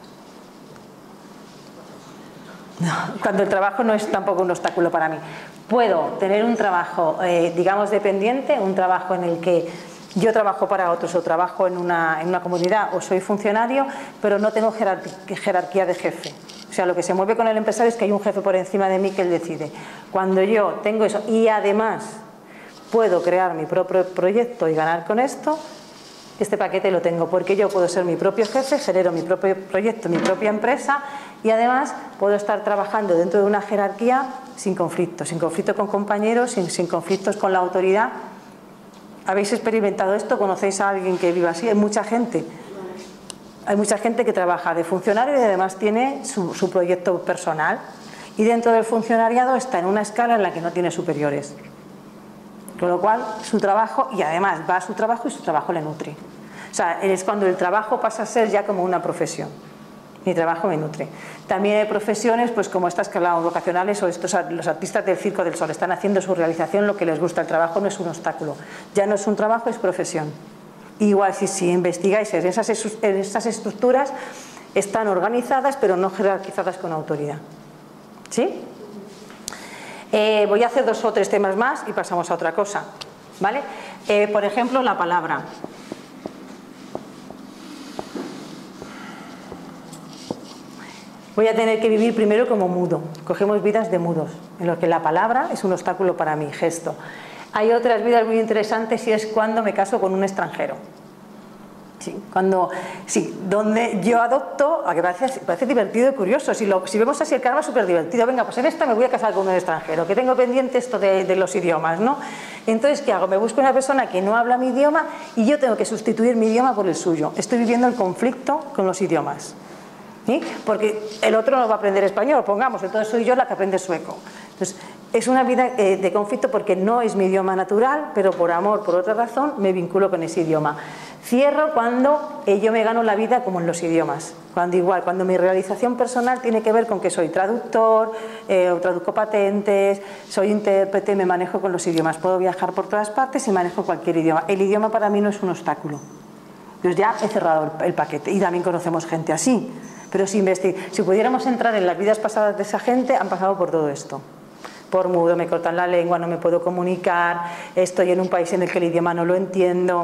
No, cuando el trabajo no es tampoco un obstáculo para mí. puedo tener un trabajo, digamos, dependiente, un trabajo en el que yo trabajo para otros o trabajo en una comunidad o soy funcionario, pero no tengo jerarquía de jefe. O sea, lo que se mueve con el empresario es que hay un jefe por encima de mí que él decide. Cuando yo tengo eso y además puedo crear mi propio proyecto y ganar con esto, este paquete lo tengo, porque yo puedo ser mi propio jefe, genero mi propio proyecto, mi propia empresa y además puedo estar trabajando dentro de una jerarquía sin conflicto con compañeros, sin conflictos con la autoridad. ¿Habéis experimentado esto? ¿Conocéis a alguien que viva así? Hay mucha gente que trabaja de funcionario y además tiene su proyecto personal y dentro del funcionariado está en una escala en la que no tiene superiores. Con lo cual, su trabajo, y además va a su trabajo y su trabajo le nutre. O sea, es cuando el trabajo pasa a ser ya como una profesión. Mi trabajo me nutre. También hay profesiones, pues como estas que hablamos vocacionales o los artistas del Circo del Sol, están haciendo su realización lo que les gusta. El trabajo no es un obstáculo. Ya no es un trabajo, es profesión. Igual si investigáis en esas estructuras, están organizadas pero no jerarquizadas con autoridad. ¿Sí? Voy a hacer 2 o 3 temas más y pasamos a otra cosa, ¿vale? Por ejemplo, la palabra. Voy a tener que vivir primero como mudo. Cogemos vidas de mudos, en los que la palabra es un obstáculo para mi gesto. Hay otras vidas muy interesantes y es cuando me caso con un extranjero. Sí, donde yo adopto, a que parece divertido y curioso, si vemos así el karma es súper divertido, venga, pues en esta me voy a casar con un extranjero, que tengo pendiente esto de los idiomas, ¿no? Entonces, ¿qué hago? Me busco una persona que no habla mi idioma y yo tengo que sustituir mi idioma por el suyo. Estoy viviendo el conflicto con los idiomas, ¿sí? Porque el otro no va a aprender español, pongamos, entonces soy yo la que aprende sueco. Entonces, es una vida de conflicto porque no es mi idioma natural, pero por amor, por otra razón, me vinculo con ese idioma. Cierro cuando yo me gano la vida como en los idiomas, cuando mi realización personal tiene que ver con que soy traductor, traduzco patentes, soy intérprete, me manejo con los idiomas, puedo viajar por todas partes y manejo cualquier idioma. El idioma para mí no es un obstáculo. Entonces ya he cerrado el paquete y también conocemos gente así, pero si pudiéramos entrar en las vidas pasadas de esa gente, han pasado por todo esto. Por mudo, me cortan la lengua, no me puedo comunicar, estoy en un país en el que el idioma no lo entiendo.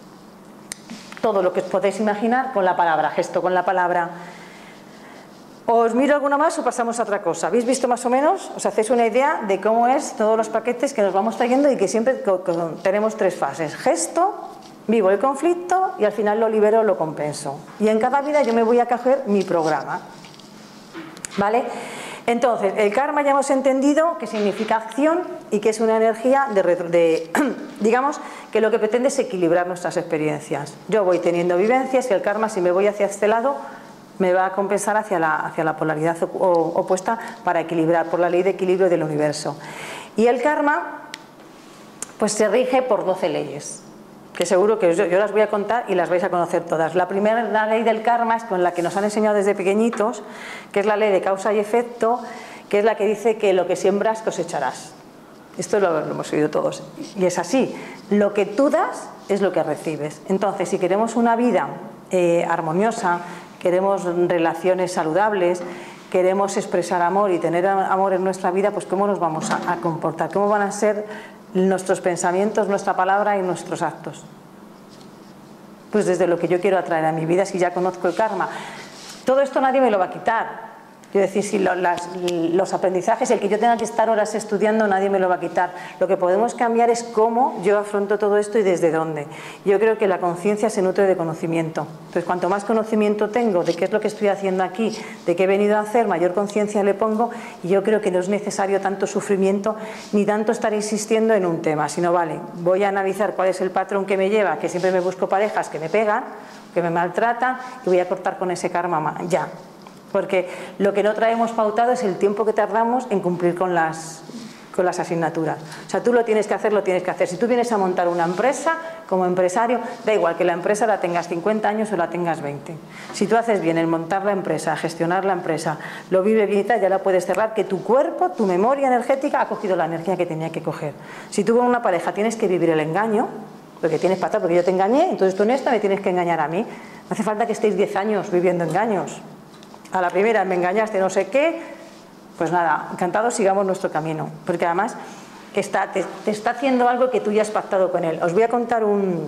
Todo lo que os podéis imaginar con la palabra, gesto con la palabra. ¿Os miro alguno más o pasamos a otra cosa? ¿Habéis visto más o menos? ¿Os hacéis una idea de cómo es todos los paquetes que nos vamos trayendo y que siempre tenemos 3 fases? Gesto, vivo el conflicto y al final lo libero, lo compenso. Y en cada vida yo me voy a coger mi programa. ¿Vale? Entonces, el karma ya hemos entendido que significa acción y que es una energía digamos, que lo que pretende es equilibrar nuestras experiencias. Yo voy teniendo vivencias y el karma, si me voy hacia este lado, me va a compensar hacia la polaridad opuesta para equilibrar, por la ley de equilibrio del universo. Y el karma, pues se rige por 12 leyes. Que seguro que yo las voy a contar y las vais a conocer todas. La primera ley del karma es con la que nos han enseñado desde pequeñitos, que es la ley de causa y efecto, que es la que dice que lo que siembras cosecharás. Esto lo hemos oído todos. Y es así. Lo que tú das es lo que recibes. Entonces, si queremos una vida armoniosa, queremos relaciones saludables, queremos expresar amor y tener amor en nuestra vida, pues ¿cómo nos vamos a comportar? ¿Cómo van a ser nuestros pensamientos, nuestra palabra y nuestros actos? Pues desde lo que yo quiero atraer a mi vida, si ya conozco el karma. Todo esto nadie me lo va a quitar. Quiero decir, si los aprendizajes, el que yo tenga que estar horas estudiando, nadie me lo va a quitar. Lo que podemos cambiar es cómo yo afronto todo esto y desde dónde. Yo creo que la conciencia se nutre de conocimiento. Entonces, cuanto más conocimiento tengo de qué es lo que estoy haciendo aquí, de qué he venido a hacer, mayor conciencia le pongo, y yo creo que no es necesario tanto sufrimiento ni tanto estar insistiendo en un tema, sino vale, voy a analizar cuál es el patrón que me lleva, que siempre me busco parejas que me pegan, que me maltratan, y voy a cortar con ese karma ya. Porque lo que no traemos pautado es el tiempo que tardamos en cumplir con las asignaturas. O sea, tú lo tienes que hacer, lo tienes que hacer. Si tú vienes a montar una empresa, como empresario, da igual que la empresa la tengas 50 años o la tengas 20. Si tú haces bien el montar la empresa, gestionar la empresa, lo vive bien y tal, ya la puedes cerrar, que tu cuerpo, tu memoria energética ha cogido la energía que tenía que coger. Si tú con una pareja tienes que vivir el engaño, porque tienes patada, porque yo te engañé, entonces tú en esta me tienes que engañar a mí. No hace falta que estéis 10 años viviendo engaños. A la primera me engañaste no sé qué, pues nada, encantados, sigamos nuestro camino, porque además te está haciendo algo que tú ya has pactado con él. Os voy a contar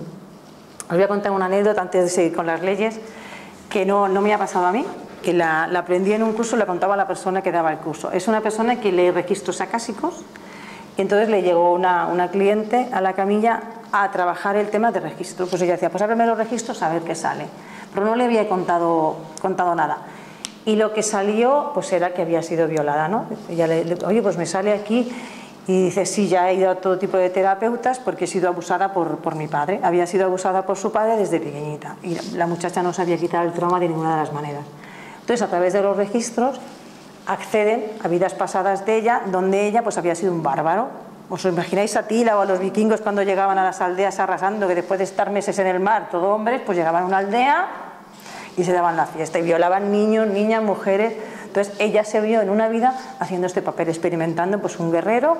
una anécdota antes de seguir con las leyes, que no me ha pasado a mí, que la aprendí en un curso, le contaba a la persona que daba el curso. Es una persona que lee registros acásicos, y entonces le llegó una cliente a la camilla a trabajar el tema de registro. Pues ella decía, pues ábreme los registros a ver qué sale. Pero no le había contado nada. Y lo que salió, pues era que había sido violada, ¿no? Ella oye, pues me sale aquí, y dice, sí, ya he ido a todo tipo de terapeutas porque he sido abusada por mi padre. Había sido abusada por su padre desde pequeñita. Y la muchacha no sabía quitar el trauma de ninguna de las maneras. Entonces, a través de los registros, acceden a vidas pasadas de ella, donde ella pues había sido un bárbaro. ¿Os imagináis a Atila o a los vikingos cuando llegaban a las aldeas arrasando, que después de estar meses en el mar, todo hombres, pues llegaban a una aldea y se daban la fiesta y violaban niños, niñas, mujeres? Entonces ella se vio en una vida haciendo este papel, experimentando pues un guerrero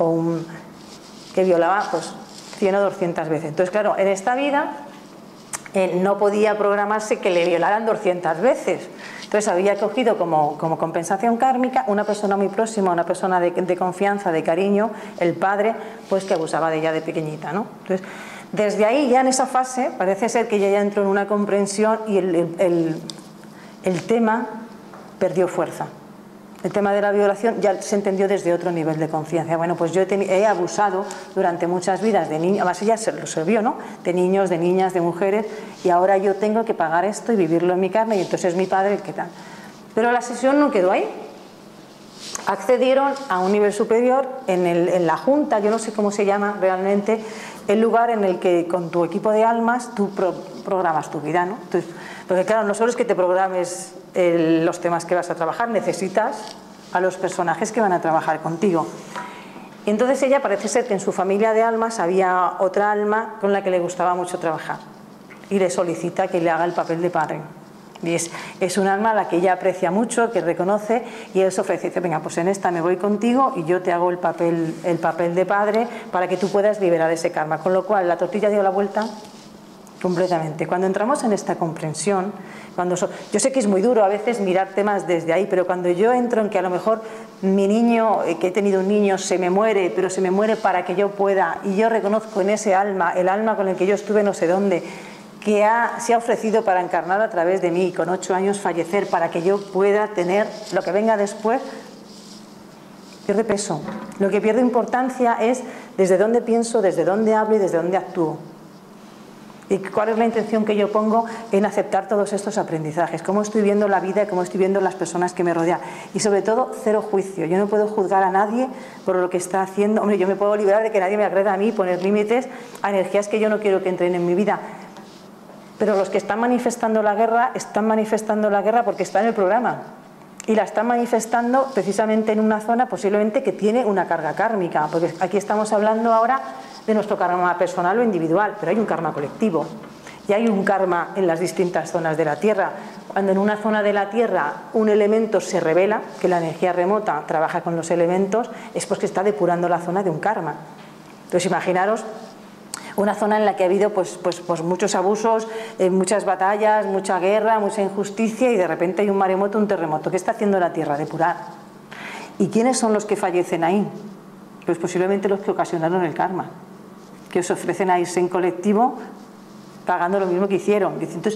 que violaba pues 100 o 200 veces. Entonces claro, en esta vida no podía programarse que le violaran 200 veces. Entonces había cogido como compensación kármica una persona muy próxima, una persona de confianza, de cariño, el padre, pues que abusaba de ella de pequeñita, ¿no? Entonces, desde ahí, ya en esa fase, parece ser que ella ya entró en una comprensión y el tema perdió fuerza. El tema de la violación ya se entendió desde otro nivel de conciencia. Bueno, pues yo he abusado durante muchas vidas de niños, además ella se lo observó, ¿no? De niños, de niñas, de mujeres, y ahora yo tengo que pagar esto y vivirlo en mi carne, y entonces es mi padre el que tal. Pero la sesión no quedó ahí. Accedieron a un nivel superior en la junta, yo no sé cómo se llama realmente, el lugar en el que con tu equipo de almas tú programas tu vida, ¿no? Entonces, porque claro, no solo es que te programes los temas que vas a trabajar, necesitas a los personajes que van a trabajar contigo. Y entonces ella parece ser que en su familia de almas había otra alma con la que le gustaba mucho trabajar y le solicita que le haga el papel de padre. Y es un alma a la que ella aprecia mucho, que reconoce, y él se ofrece, dice, venga, pues en esta me voy contigo y yo te hago el papel de padre para que tú puedas liberar ese karma. Con lo cual la tortilla dio la vuelta completamente. Cuando entramos en esta comprensión, yo sé que es muy duro a veces mirar temas desde ahí, pero cuando yo entro en que a lo mejor mi niño, que he tenido un niño, se me muere, pero se me muere para que yo pueda, y yo reconozco en ese alma, el alma con el que yo estuve no sé dónde, que se ha ofrecido para encarnar a través de mí, con 8 años fallecer, para que yo pueda tener lo que venga después, pierde peso. Lo que pierde importancia es desde dónde pienso, desde dónde hablo y desde dónde actúo. Y cuál es la intención que yo pongo en aceptar todos estos aprendizajes, cómo estoy viendo la vida y cómo estoy viendo las personas que me rodean. Y sobre todo, cero juicio. Yo no puedo juzgar a nadie por lo que está haciendo. Hombre, yo me puedo librar de que nadie me agreda a mí, poner límites a energías que yo no quiero que entren en mi vida. Pero los que están manifestando la guerra porque está en el programa. Y la están manifestando precisamente en una zona posiblemente que tiene una carga kármica. Porque aquí estamos hablando ahora de nuestro karma personal o individual, pero hay un karma colectivo. Y hay un karma en las distintas zonas de la Tierra. Cuando en una zona de la Tierra un elemento se revela, que la energía remota trabaja con los elementos, es porque está depurando la zona de un karma. Entonces imaginaros una zona en la que ha habido pues muchos abusos, muchas batallas, mucha guerra, mucha injusticia, y de repente hay un maremoto, un terremoto. ¿Qué está haciendo la Tierra? Depurar. ¿Y quiénes son los que fallecen ahí? Pues posiblemente los que ocasionaron el karma, que os ofrecen a irse en colectivo pagando lo mismo que hicieron. Entonces,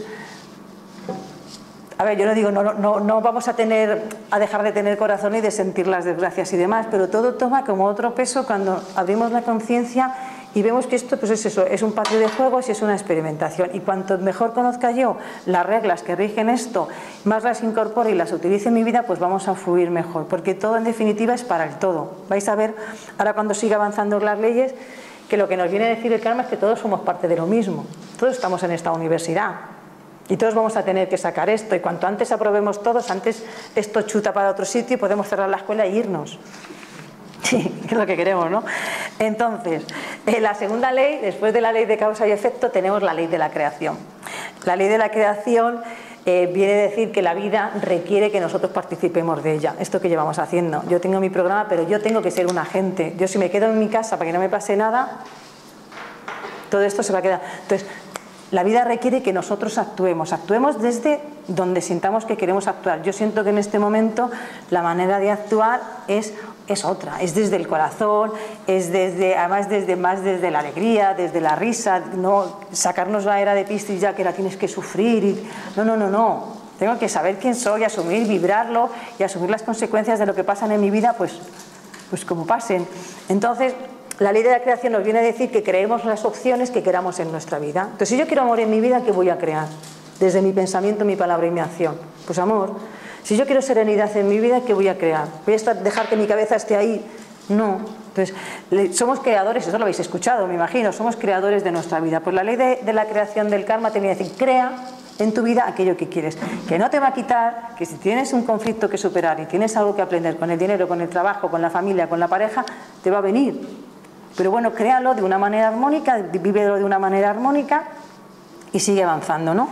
a ver, yo no digo, no vamos a dejar de tener corazón y de sentir las desgracias y demás, pero todo toma como otro peso cuando abrimos la conciencia y vemos que esto pues es eso, es un patio de juegos y es una experimentación. Y cuanto mejor conozca yo las reglas que rigen esto, más las incorpore y las utilice en mi vida, pues vamos a fluir mejor, porque todo en definitiva es para el todo. Vais a ver, ahora cuando siga avanzando las leyes, que lo que nos viene a decir el karma es que todos somos parte de lo mismo. Todos estamos en esta universidad y todos vamos a tener que sacar esto, y cuanto antes aprobemos todos, antes esto chuta para otro sitio y podemos cerrar la escuela e irnos. Sí, que es lo que queremos, ¿no? Entonces, la segunda ley, después de la ley de causa y efecto, tenemos la ley de la creación. La ley de la creación viene a decir que la vida requiere que nosotros participemos de ella. Esto que llevamos haciendo. Yo tengo mi programa, pero yo tengo que ser un agente. Yo si me quedo en mi casa para que no me pase nada, todo esto se va a quedar. Entonces, La vida requiere que nosotros actuemos desde donde sintamos que queremos actuar. Yo siento que en este momento la manera de actuar es otra, es desde el corazón, es además más desde la alegría, desde la risa, no sacarnos la era de Piscis ya que la tienes que sufrir. No. Tengo que saber quién soy, asumir, vibrarlo y asumir las consecuencias de lo que pasan en mi vida, pues como pasen. Entonces, la ley de la creación nos viene a decir que creemos las opciones que queramos en nuestra vida. Entonces, si yo quiero amor en mi vida, ¿qué voy a crear? Desde mi pensamiento, mi palabra y mi acción. Pues amor. Si yo quiero serenidad en mi vida, ¿qué voy a crear? ¿Voy a dejar que mi cabeza esté ahí? No. Entonces, somos creadores, eso lo habéis escuchado, me imagino, somos creadores de nuestra vida. Pues la ley de la creación del karma te viene a decir, crea en tu vida aquello que quieres, que no te va a quitar, que si tienes un conflicto que superar y tienes algo que aprender con el dinero, con el trabajo, con la familia, con la pareja, te va a venir. Pero bueno, créalo de una manera armónica, vívelo de una manera armónica y sigue avanzando, ¿no?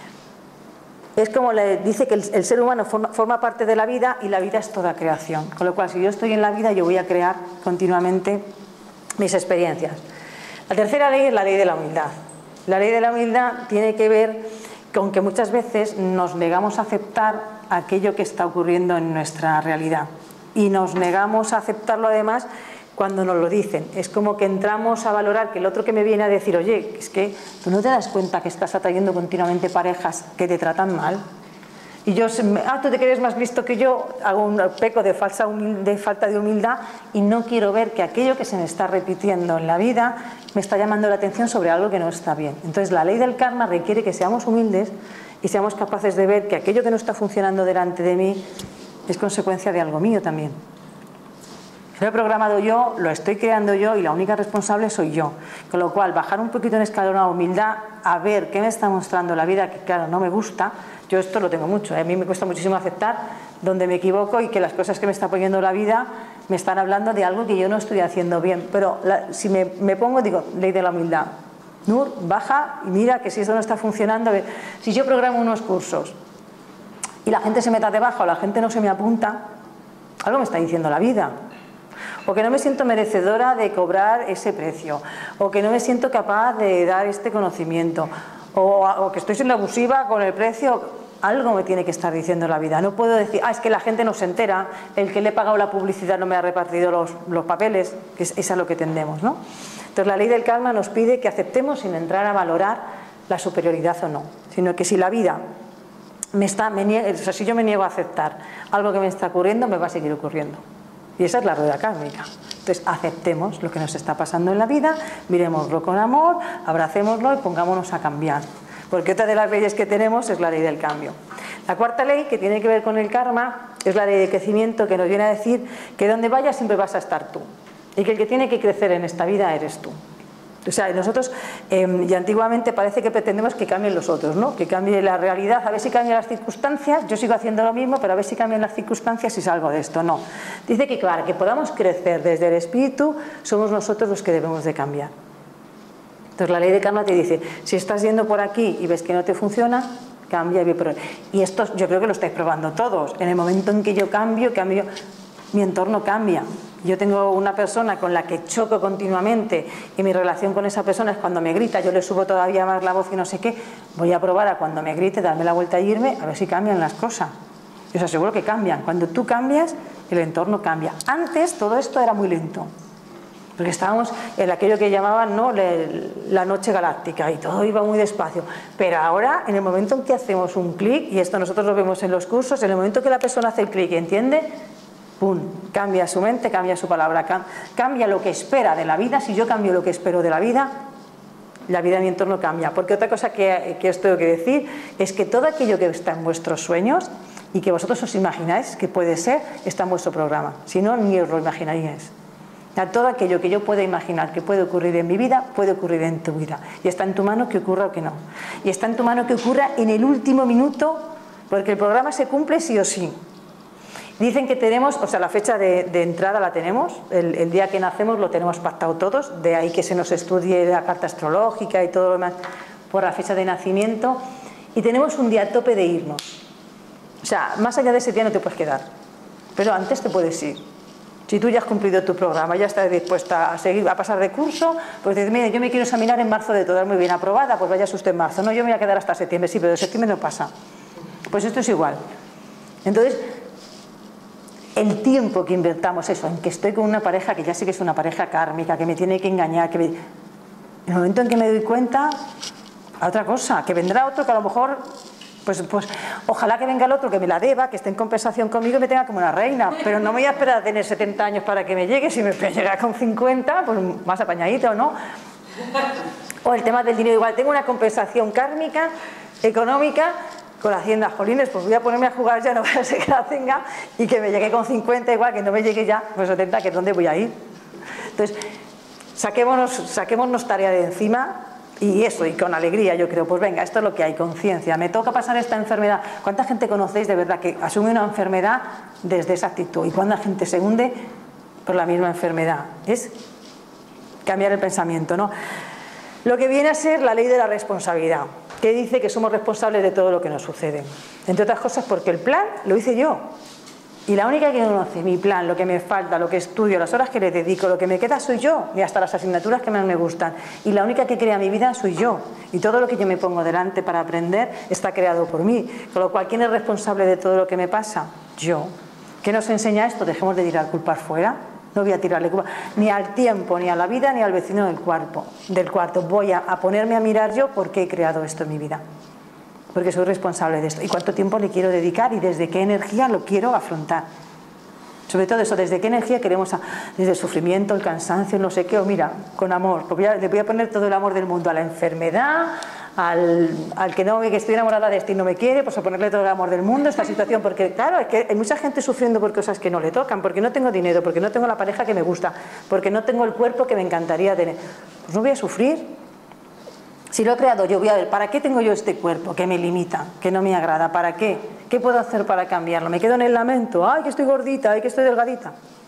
Es como le dice que el ser humano forma parte de la vida y la vida es toda creación. Con lo cual, si yo estoy en la vida, yo voy a crear continuamente mis experiencias. La tercera ley es la ley de la humildad. La ley de la humildad tiene que ver con que muchas veces nos negamos a aceptar aquello que está ocurriendo en nuestra realidad. Y nos negamos a aceptarlo además cuando nos lo dicen. Es como que entramos a valorar que el otro que me viene a decir, oye, es que tú no te das cuenta que estás atrayendo continuamente parejas que te tratan mal. Y yo, tú te crees más listo que yo, hago un peco de falta de humildad y no quiero ver que aquello que se me está repitiendo en la vida me está llamando la atención sobre algo que no está bien. Entonces la ley del karma requiere que seamos humildes y seamos capaces de ver que aquello que no está funcionando delante de mí es consecuencia de algo mío también. Lo he programado yo, lo estoy creando yo y la única responsable soy yo. Con lo cual, bajar un poquito en escalón a humildad, a ver qué me está mostrando la vida, que claro, no me gusta. Yo esto lo tengo mucho, a mí me cuesta muchísimo aceptar donde me equivoco y que las cosas que me está poniendo la vida me están hablando de algo que yo no estoy haciendo bien. Pero si me pongo, digo, ley de la humildad. Nur, baja y mira que si eso no está funcionando. Si yo programo unos cursos y la gente se mete de baja o la gente no se me apunta, algo me está diciendo la vida. O que no me siento merecedora de cobrar ese precio, o que no me siento capaz de dar este conocimiento, o que estoy siendo abusiva con el precio. Algo me tiene que estar diciendo la vida. No puedo decir, es que la gente no se entera, el que le he pagado la publicidad no me ha repartido los papeles, que es a lo que tendemos, ¿no? Entonces la ley del karma nos pide que aceptemos sin entrar a valorar la superioridad o no, sino que si la vida si yo me niego a aceptar algo que me está ocurriendo, me va a seguir ocurriendo. Y esa es la rueda kármica. Entonces aceptemos lo que nos está pasando en la vida, miremoslo con amor, abracémoslo y pongámonos a cambiar. Porque otra de las leyes que tenemos es la ley del cambio. La cuarta ley, que tiene que ver con el karma, es la ley de crecimiento, que nos viene a decir que donde vayas siempre vas a estar tú. Y que el que tiene que crecer en esta vida eres tú. O sea, nosotros, y antiguamente parece que pretendemos que cambien los otros, ¿no? Que cambie la realidad, a ver si cambian las circunstancias. Yo sigo haciendo lo mismo, pero a ver si cambian las circunstancias y salgo de esto. No. Dice que, claro, que podamos crecer desde el espíritu, somos nosotros los que debemos de cambiar. Entonces la ley de karma te dice, si estás yendo por aquí y ves que no te funciona, cambia. Y esto yo creo que lo estáis probando todos. En el momento en que yo cambio, mi entorno cambia. Yo tengo una persona con la que choco continuamente y mi relación con esa persona es cuando me grita, yo le subo todavía más la voz y no sé qué. Voy a probar a cuando me grite, darme la vuelta e irme, a ver si cambian las cosas. Yo os aseguro que cambian. Cuando tú cambias, el entorno cambia. Antes todo esto era muy lento, porque estábamos en aquello que llamaban, ¿no?, la noche galáctica y todo iba muy despacio. Pero ahora, en el momento en que hacemos un clic, y esto nosotros lo vemos en los cursos, en el momento que la persona hace el clic y entiende, ¡pum!, cambia su mente, cambia su palabra, cambia lo que espera de la vida. Si yo cambio lo que espero de la vida de mi entorno cambia. Porque otra cosa que os tengo que decir es que todo aquello que está en vuestros sueños y que vosotros os imagináis que puede ser, está en vuestro programa. Si no, ni os lo imaginaríais. Todo aquello que yo pueda imaginar que puede ocurrir en mi vida, puede ocurrir en tu vida. Y está en tu mano que ocurra o que no. Y está en tu mano que ocurra en el último minuto, porque el programa se cumple sí o sí. Dicen que tenemos, o sea, la fecha de entrada la tenemos, el día que nacemos lo tenemos pactado todos, de ahí que se nos estudie la carta astrológica y todo lo demás por la fecha de nacimiento, y tenemos un día a tope de irnos. O sea, más allá de ese día no te puedes quedar, pero antes te puedes ir. Si tú ya has cumplido tu programa, ya estás dispuesta a seguir, a pasar de curso, pues dices, mire, yo me quiero examinar en marzo de todo, muy bien, aprobada, pues vaya usted en marzo. No, yo me voy a quedar hasta septiembre, sí, pero de septiembre no pasa. Pues esto es igual. Entonces, el tiempo que invertamos eso, en que estoy con una pareja que ya sé que es una pareja kármica, que me tiene que engañar, en el momento en que me doy cuenta, a otra cosa, que vendrá otro que a lo mejor... Pues ojalá que venga el otro que me la deba, que esté en compensación conmigo y me tenga como una reina, pero no me voy a esperar a tener 70 años para que me llegue. Si me llega con 50, pues más apañadito, ¿no? O el tema del dinero, igual tengo una compensación kármica, económica, con la hacienda, jolines, pues voy a ponerme a jugar ya, no voy a ser que la tenga y que me llegue con 50, igual que no me llegue ya, pues 70, que es donde voy a ir. Entonces, saquémonos tarea de encima. Y eso, y con alegría, yo creo, pues venga, esto es lo que hay, conciencia, me toca pasar esta enfermedad. ¿Cuánta gente conocéis de verdad que asume una enfermedad desde esa actitud? ¿Y cuánta gente se hunde por la misma enfermedad? Es cambiar el pensamiento, ¿no? Lo que viene a ser la ley de la responsabilidad, que dice que somos responsables de todo lo que nos sucede. Entre otras cosas porque el plan lo hice yo. Y la única que conoce mi plan, lo que me falta, lo que estudio, las horas que le dedico, lo que me queda soy yo, y hasta las asignaturas que más me gustan. Y la única que crea mi vida soy yo. Y todo lo que yo me pongo delante para aprender está creado por mí. Con lo cual, ¿quién es responsable de todo lo que me pasa? Yo. ¿Qué nos enseña esto? Dejemos de tirar culpas fuera. No voy a tirarle culpa ni al tiempo, ni a la vida, ni al vecino del cuarto. Voy a ponerme a mirar yo por qué he creado esto en mi vida. Porque soy responsable de esto. ¿Y cuánto tiempo le quiero dedicar? ¿Y desde qué energía lo quiero afrontar? Sobre todo eso, ¿desde qué energía queremos? Desde el sufrimiento, el cansancio, no sé qué, o mira, con amor. Le voy a poner todo el amor del mundo a la enfermedad, al que estoy enamorada de este y no me quiere, pues a ponerle todo el amor del mundo a esta situación. Porque claro, es que hay mucha gente sufriendo por cosas que no le tocan, porque no tengo dinero, porque no tengo la pareja que me gusta, porque no tengo el cuerpo que me encantaría tener. Pues no voy a sufrir. Si lo he creado yo, voy a ver, ¿para qué tengo yo este cuerpo que me limita, que no me agrada? ¿Para qué? ¿Qué puedo hacer para cambiarlo? ¿Me quedo en el lamento? ¡Ay, que estoy gordita! ¡Ay, que estoy delgadita!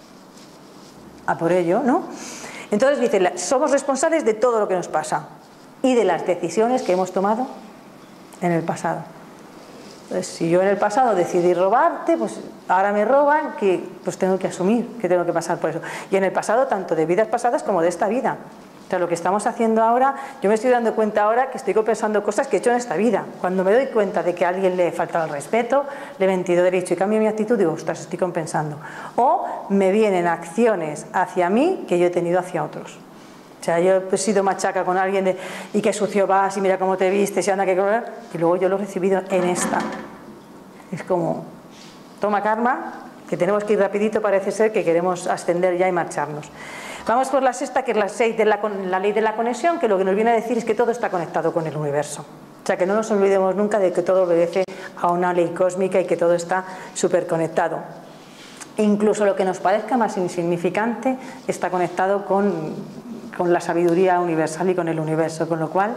A por ello, ¿no? Entonces dice, somos responsables de todo lo que nos pasa y de las decisiones que hemos tomado en el pasado. Entonces, si yo en el pasado decidí robarte, pues ahora me roban, pues tengo que asumir que tengo que pasar por eso. Y en el pasado, tanto de vidas pasadas como de esta vida. O sea, lo que estamos haciendo ahora, yo me estoy dando cuenta ahora que estoy compensando cosas que he hecho en esta vida. Cuando me doy cuenta de que a alguien le falta el respeto, le he mentido derecho y cambio mi actitud, digo, ostras, estoy compensando. O me vienen acciones hacia mí que yo he tenido hacia otros. O sea, yo he sido machaca con alguien y qué sucio vas y mira cómo te vistes y anda que... Y luego yo lo he recibido en esta. Es como, toma karma, que tenemos que ir rapidito, parece ser que queremos ascender ya y marcharnos. Vamos por la sexta, que es la ley de la conexión, que lo que nos viene a decir es que todo está conectado con el universo. O sea, que no nos olvidemos nunca de que todo obedece a una ley cósmica y que todo está súper conectado. E incluso lo que nos parezca más insignificante está conectado con la sabiduría universal y con el universo, con lo cual,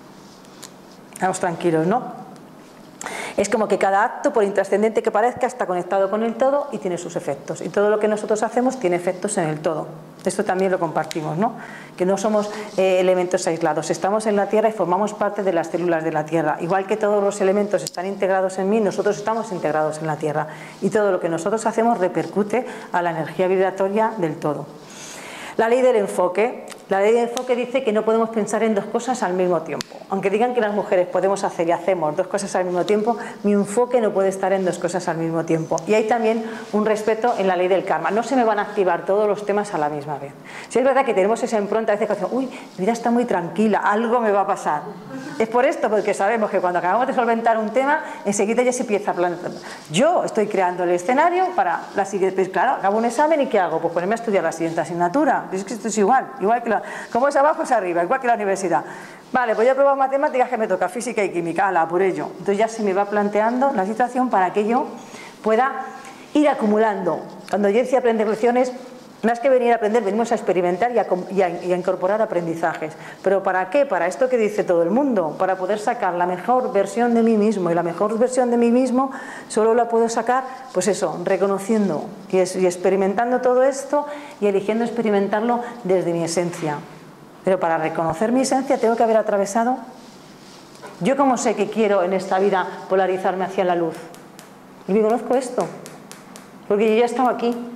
vamos tranquilos, ¿no? Es como que cada acto, por intrascendente que parezca, está conectado con el todo y tiene sus efectos. Y todo lo que nosotros hacemos tiene efectos en el todo. Esto también lo compartimos, ¿no? Que no somos elementos aislados. Estamos en la Tierra y formamos parte de las células de la Tierra. Igual que todos los elementos están integrados en mí, nosotros estamos integrados en la Tierra. Y todo lo que nosotros hacemos repercute a la energía vibratoria del todo. La ley del enfoque. La ley del enfoque dice que no podemos pensar en dos cosas al mismo tiempo. Aunque digan que las mujeres podemos hacer y hacemos dos cosas al mismo tiempo, mi enfoque no puede estar en dos cosas al mismo tiempo. Y hay también un respeto en la ley del karma. No se me van a activar todos los temas a la misma vez. Si es verdad que tenemos esa impronta, a veces que decimos, uy, mi vida está muy tranquila, algo me va a pasar. Es por esto, porque sabemos que cuando acabamos de solventar un tema, enseguida ya se empieza a plantear. Yo estoy creando el escenario para la siguiente. Pues claro, acabo un examen y ¿qué hago? Pues ponerme a estudiar la siguiente asignatura. Es que esto es igual que como es abajo es arriba, igual que la universidad. Vale, pues ya he probado matemáticas, que me toca física y química, ala, por ello. Entonces ya se me va planteando la situación para que yo pueda ir acumulando. Cuando yo decía aprender lecciones, más que venir a aprender, venimos a experimentar y a incorporar aprendizajes. ¿Pero para qué? Para esto que dice todo el mundo, para poder sacar la mejor versión de mí mismo. Y la mejor versión de mí mismo solo la puedo sacar, pues eso, reconociendo y experimentando todo esto y eligiendo experimentarlo desde mi esencia. Pero para reconocer mi esencia tengo que haber atravesado. ¿Yo cómo sé que quiero en esta vida polarizarme hacia la luz? Y me conozco esto, porque yo ya he estado aquí.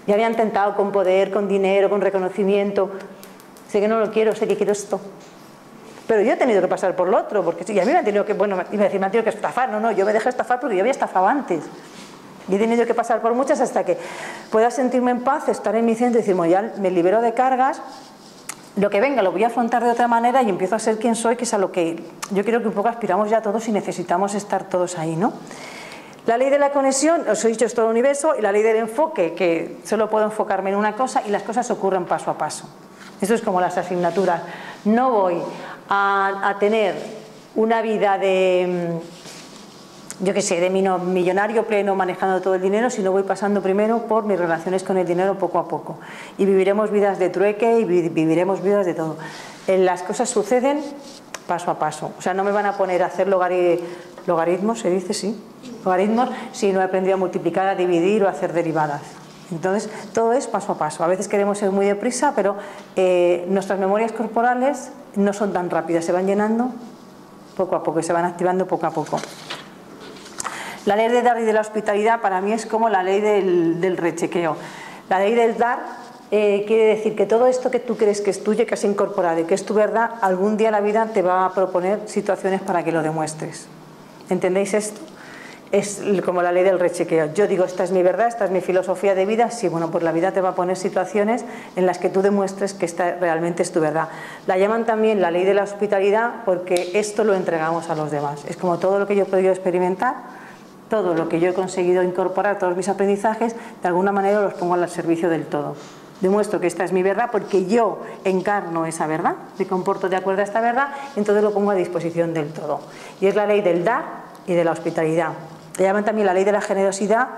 Ya me han tentado con poder, con dinero, con reconocimiento. Sé que no lo quiero, sé que quiero esto. Pero yo he tenido que pasar por lo otro, porque sí, y a mí me han tenido que, bueno, iba a decir, me han tenido que estafar. No, yo me dejé estafar porque yo había estafado antes. Y he tenido que pasar por muchas hasta que pueda sentirme en paz, estar en mi centro y decir, bueno, ya me libero de cargas, lo que venga lo voy a afrontar de otra manera y empiezo a ser quien soy, que es a lo que yo creo que un poco aspiramos ya todos y necesitamos estar todos ahí, ¿no? La ley de la conexión, os he dicho, es todo el universo, y la ley del enfoque, que solo puedo enfocarme en una cosa y las cosas ocurren paso a paso. Esto es como las asignaturas. No voy a tener una vida de, yo qué sé, de millonario pleno manejando todo el dinero, sino voy pasando primero por mis relaciones con el dinero poco a poco. Y viviremos vidas de trueque y viviremos vidas de todo. Las cosas suceden paso a paso. O sea, no me van a poner a hacer logaritmos, ¿se dice? Sí. Logaritmos, si no he aprendido a multiplicar, a dividir o a hacer derivadas. Entonces, todo es paso a paso. A veces queremos ir muy deprisa, pero nuestras memorias corporales no son tan rápidas, se van llenando poco a poco y se van activando poco a poco. La ley de dar y de la hospitalidad para mí es como la ley del rechequeo. La ley del dar quiere decir que todo esto que tú crees que es tuyo, que has incorporado y que es tu verdad, algún día la vida te va a proponer situaciones para que lo demuestres. ¿Entendéis esto? Es como la ley del rechequeo. Yo digo, esta es mi verdad, esta es mi filosofía de vida. Sí, bueno, pues la vida te va a poner situaciones en las que tú demuestres que esta realmente es tu verdad. La llaman también la ley de la hospitalidad porque esto lo entregamos a los demás. Es como todo lo que yo he podido experimentar, todo lo que yo he conseguido incorporar, todos mis aprendizajes, de alguna manera los pongo al servicio del todo. Demuestro que esta es mi verdad porque yo encarno esa verdad, me comporto de acuerdo a esta verdad, y entonces lo pongo a disposición del todo. Y es la ley del dar y de la hospitalidad. Le llaman también la ley de la generosidad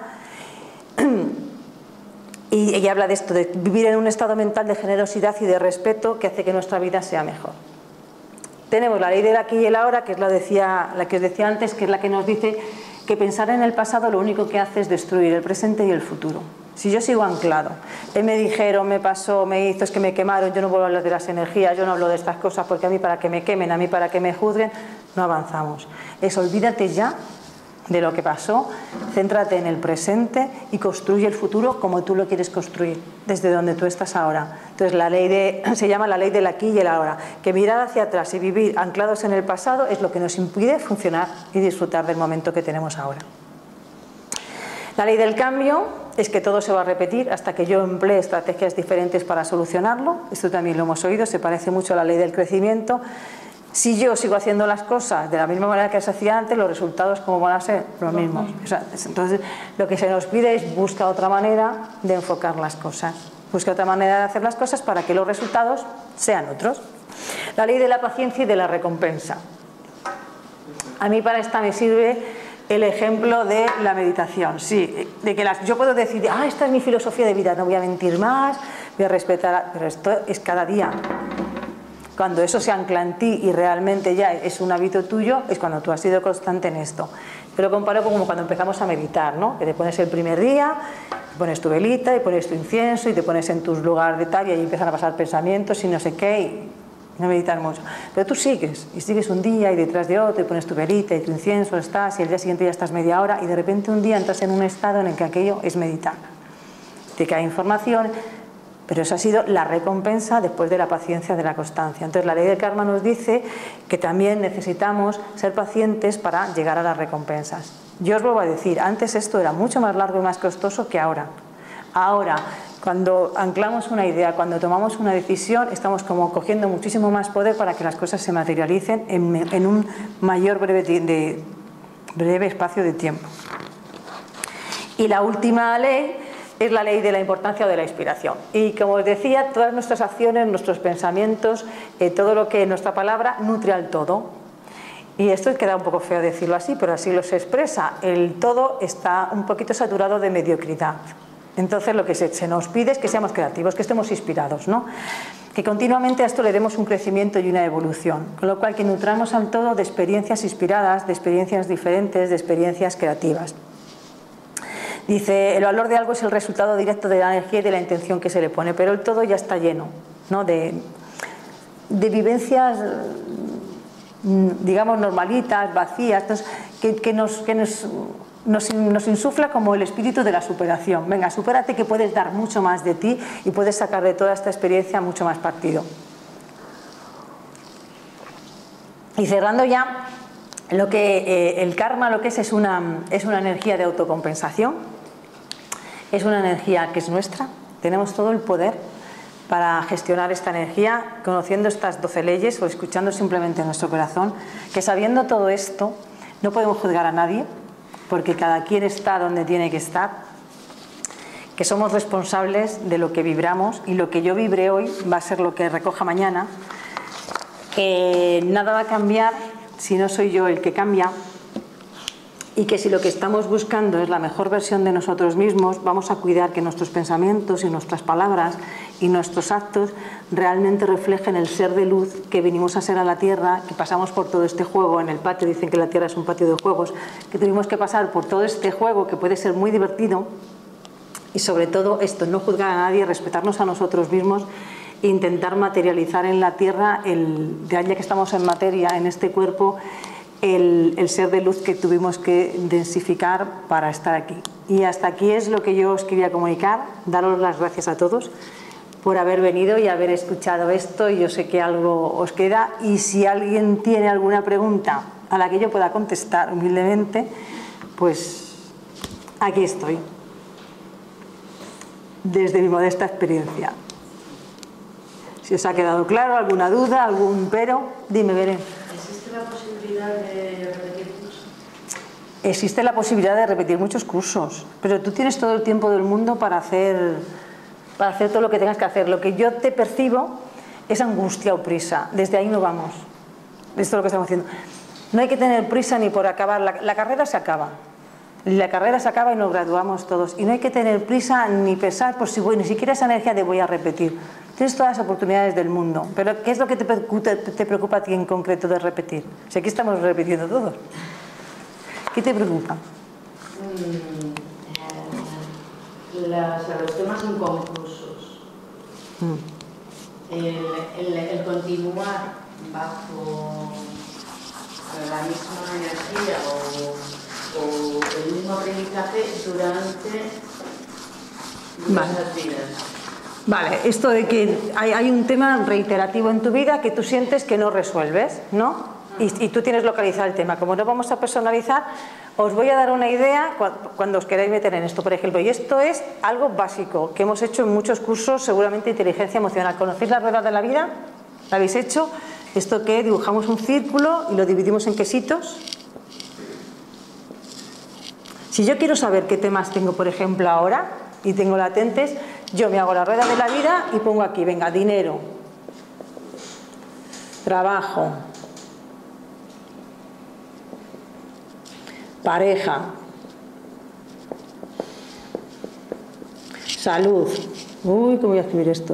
y ella habla de esto, de vivir en un estado mental de generosidad y de respeto que hace que nuestra vida sea mejor. Tenemos la ley del aquí y el ahora, que es la que os decía antes, que es la que nos dice que pensar en el pasado lo único que hace es destruir el presente y el futuro. Si yo sigo anclado, me dijeron, me pasó, me hizo, es que me quemaron, yo no vuelvo a hablar de las energías, yo no hablo de estas cosas porque a mí para que me quemen, a mí para que me juzguen, no avanzamos. Olvídate ya de lo que pasó, céntrate en el presente y construye el futuro como tú lo quieres construir, desde donde tú estás ahora. Entonces se llama la ley del aquí y el ahora, que mirar hacia atrás y vivir anclados en el pasado es lo que nos impide funcionar y disfrutar del momento que tenemos ahora. La ley del cambio es que todo se va a repetir hasta que yo emplee estrategias diferentes para solucionarlo. Esto también lo hemos oído, se parece mucho a la ley del crecimiento. Si yo sigo haciendo las cosas de la misma manera que se hacía antes, los resultados ¿cómo van a ser? Los mismos. O sea, entonces, lo que se nos pide es buscar otra manera de enfocar las cosas. Busca otra manera de hacer las cosas para que los resultados sean otros. La ley de la paciencia y de la recompensa. A mí para esta me sirve el ejemplo de la meditación. Sí, de que yo puedo decir, esta es mi filosofía de vida, no voy a mentir más, voy a respetar, pero esto es cada día. Cuando eso se ancla en ti y realmente ya es un hábito tuyo, es cuando tú has sido constante en esto. Yo lo comparo como cuando empezamos a meditar, ¿no? Que te pones el primer día, pones tu velita y pones tu incienso y te pones en tus lugares de tal y ahí empiezan a pasar pensamientos y no sé qué y no meditar mucho. Pero tú sigues y sigues un día y detrás de otro y pones tu velita y tu incienso, estás y el día siguiente ya estás media hora y de repente un día entras en un estado en el que aquello es meditar. Te cae información. Pero eso ha sido la recompensa después de la paciencia, de la constancia. Entonces la ley del karma nos dice que también necesitamos ser pacientes para llegar a las recompensas. Yo os vuelvo a decir, antes esto era mucho más largo y más costoso que ahora. Ahora, cuando anclamos una idea, cuando tomamos una decisión, estamos como cogiendo muchísimo más poder para que las cosas se materialicen en un mayor breve espacio de tiempo. Y la última ley es la ley de la importancia de la inspiración. Y como os decía, todas nuestras acciones, nuestros pensamientos, todo lo que nuestra palabra nutre al todo. Y esto queda un poco feo decirlo así, pero así lo se expresa. El todo está un poquito saturado de mediocridad. Entonces lo que se nos pide es que seamos creativos, que estemos inspirados, ¿no? Que continuamente a esto le demos un crecimiento y una evolución. Con lo cual que nutramos al todo de experiencias inspiradas, de experiencias diferentes, de experiencias creativas. Dice, el valor de algo es el resultado directo de la energía y de la intención que se le pone, pero el todo ya está lleno, ¿no? de vivencias, digamos, normalitas, vacías, entonces, que nos insufla como el espíritu de la superación. Venga, supérate, que puedes dar mucho más de ti y puedes sacar de toda esta experiencia mucho más partido. Y cerrando ya, lo que el karma lo que es una energía de autocompensación, es una energía que es nuestra, tenemos todo el poder para gestionar esta energía, conociendo estas 12 leyes o escuchando simplemente nuestro corazón, que sabiendo todo esto no podemos juzgar a nadie, porque cada quien está donde tiene que estar, que somos responsables de lo que vibramos y lo que yo vibre hoy va a ser lo que recoja mañana, que nada va a cambiar si no soy yo el que cambia, y que si lo que estamos buscando es la mejor versión de nosotros mismos, vamos a cuidar que nuestros pensamientos y nuestras palabras y nuestros actos realmente reflejen el ser de luz que venimos a ser a la Tierra, que pasamos por todo este juego en el patio, dicen que la Tierra es un patio de juegos, que tuvimos que pasar por todo este juego que puede ser muy divertido, y sobre todo esto, no juzgar a nadie, respetarnos a nosotros mismos e intentar materializar en la Tierra, ya que estamos en materia, en este cuerpo, el ser de luz que tuvimos que densificar para estar aquí. Y hasta aquí es lo que yo os quería comunicar, daros las gracias a todos por haber venido y haber escuchado esto. Yo sé que algo os queda, y si alguien tiene alguna pregunta a la que yo pueda contestar humildemente, pues aquí estoy, desde mi modesta experiencia. Si os ha quedado claro, alguna duda, algún pero, dime, Belén. ¿Existe la posibilidad de repetir cursos? Existe la posibilidad de repetir muchos cursos, pero tú tienes todo el tiempo del mundo para hacer todo lo que tengas que hacer. Lo que yo te percibo es angustia o prisa. Desde ahí no vamos. Esto es lo que estamos haciendo. No hay que tener prisa ni por acabar. La carrera se acaba. La carrera se acaba y nos graduamos todos. Y no hay que tener prisa ni pensar por si voy, ni siquiera esa energía de voy a repetir. Tienes todas las oportunidades del mundo. Pero ¿qué es lo que te preocupa a ti en concreto de repetir? Si aquí estamos repitiendo todos. ¿Qué te preocupa? Los temas inconclusos. El continuar bajo la misma energía o el mismo aprendizaje durante nuestras vidas. Vale, esto de que hay un tema reiterativo en tu vida que tú sientes que no resuelves, ¿no? Y tú tienes localizado el tema. Como no vamos a personalizar, os voy a dar una idea cuando os queráis meter en esto, por ejemplo. Y esto es algo básico que hemos hecho en muchos cursos, seguramente inteligencia emocional. ¿Conocéis la rueda de la vida? ¿La habéis hecho? Esto que dibujamos un círculo y lo dividimos en quesitos. Si yo quiero saber qué temas tengo, por ejemplo, ahora, y tengo latentes, yo me hago la rueda de la vida y pongo aquí, venga, dinero, trabajo, pareja, salud. Uy, ¿cómo voy a escribir esto?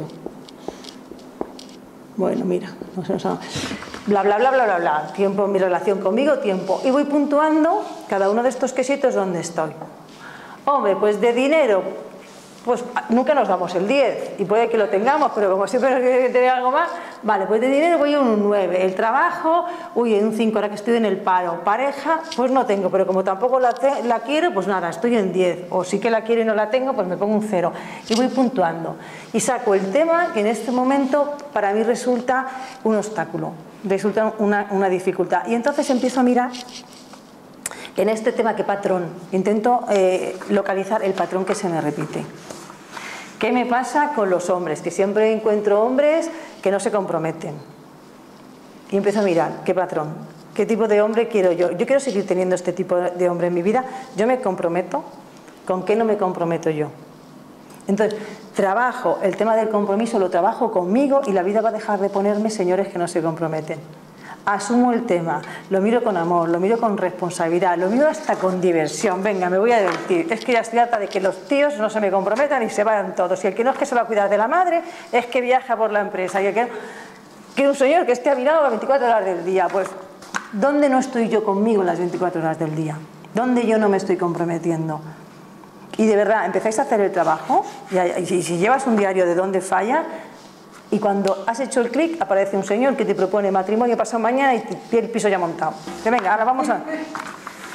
Bueno, mira, no se nos ha... bla, bla, bla, bla, bla, bla. Tiempo, mi relación conmigo, tiempo. Y voy puntuando cada uno de estos quesitos donde estoy. Hombre, pues de dinero, pues nunca nos damos el 10 y puede que lo tengamos, pero como siempre nos tiene que tener algo más, vale, pues de dinero voy a un 9, el trabajo, uy, en un 5 ahora que estoy en el paro, pareja, pues no tengo, pero como tampoco la quiero, pues nada, estoy en 10, o sí que la quiero y no la tengo, pues me pongo un 0 y voy puntuando y saco el tema que en este momento para mí resulta un obstáculo, resulta una dificultad, y entonces empiezo a mirar en este tema qué patrón, intento localizar el patrón que se me repite. ¿Qué me pasa con los hombres? Que siempre encuentro hombres que no se comprometen. Y empiezo a mirar, ¿qué patrón? ¿Qué tipo de hombre quiero yo? Yo quiero seguir teniendo este tipo de hombre en mi vida. ¿Yo me comprometo? ¿Con qué no me comprometo yo? Entonces, trabajo el tema del compromiso, lo trabajo conmigo y la vida va a dejar de ponerme señores que no se comprometen. Asumo el tema, lo miro con amor, lo miro con responsabilidad, lo miro hasta con diversión. Venga, me voy a divertir. Es que ya estoy harta de que los tíos no se me comprometan y se vayan todos. Y el que no es que se va a cuidar de la madre, es que viaja por la empresa. Y el que un señor que esté a mi lado las 24 horas del día. Pues, ¿dónde no estoy yo conmigo las 24 horas del día? ¿Dónde yo no me estoy comprometiendo? Y de verdad, empezáis a hacer el trabajo, y si llevas un diario de dónde falla, y cuando has hecho el clic aparece un señor que te propone matrimonio pasado mañana y el piso ya montado. Que venga, ahora vamos a...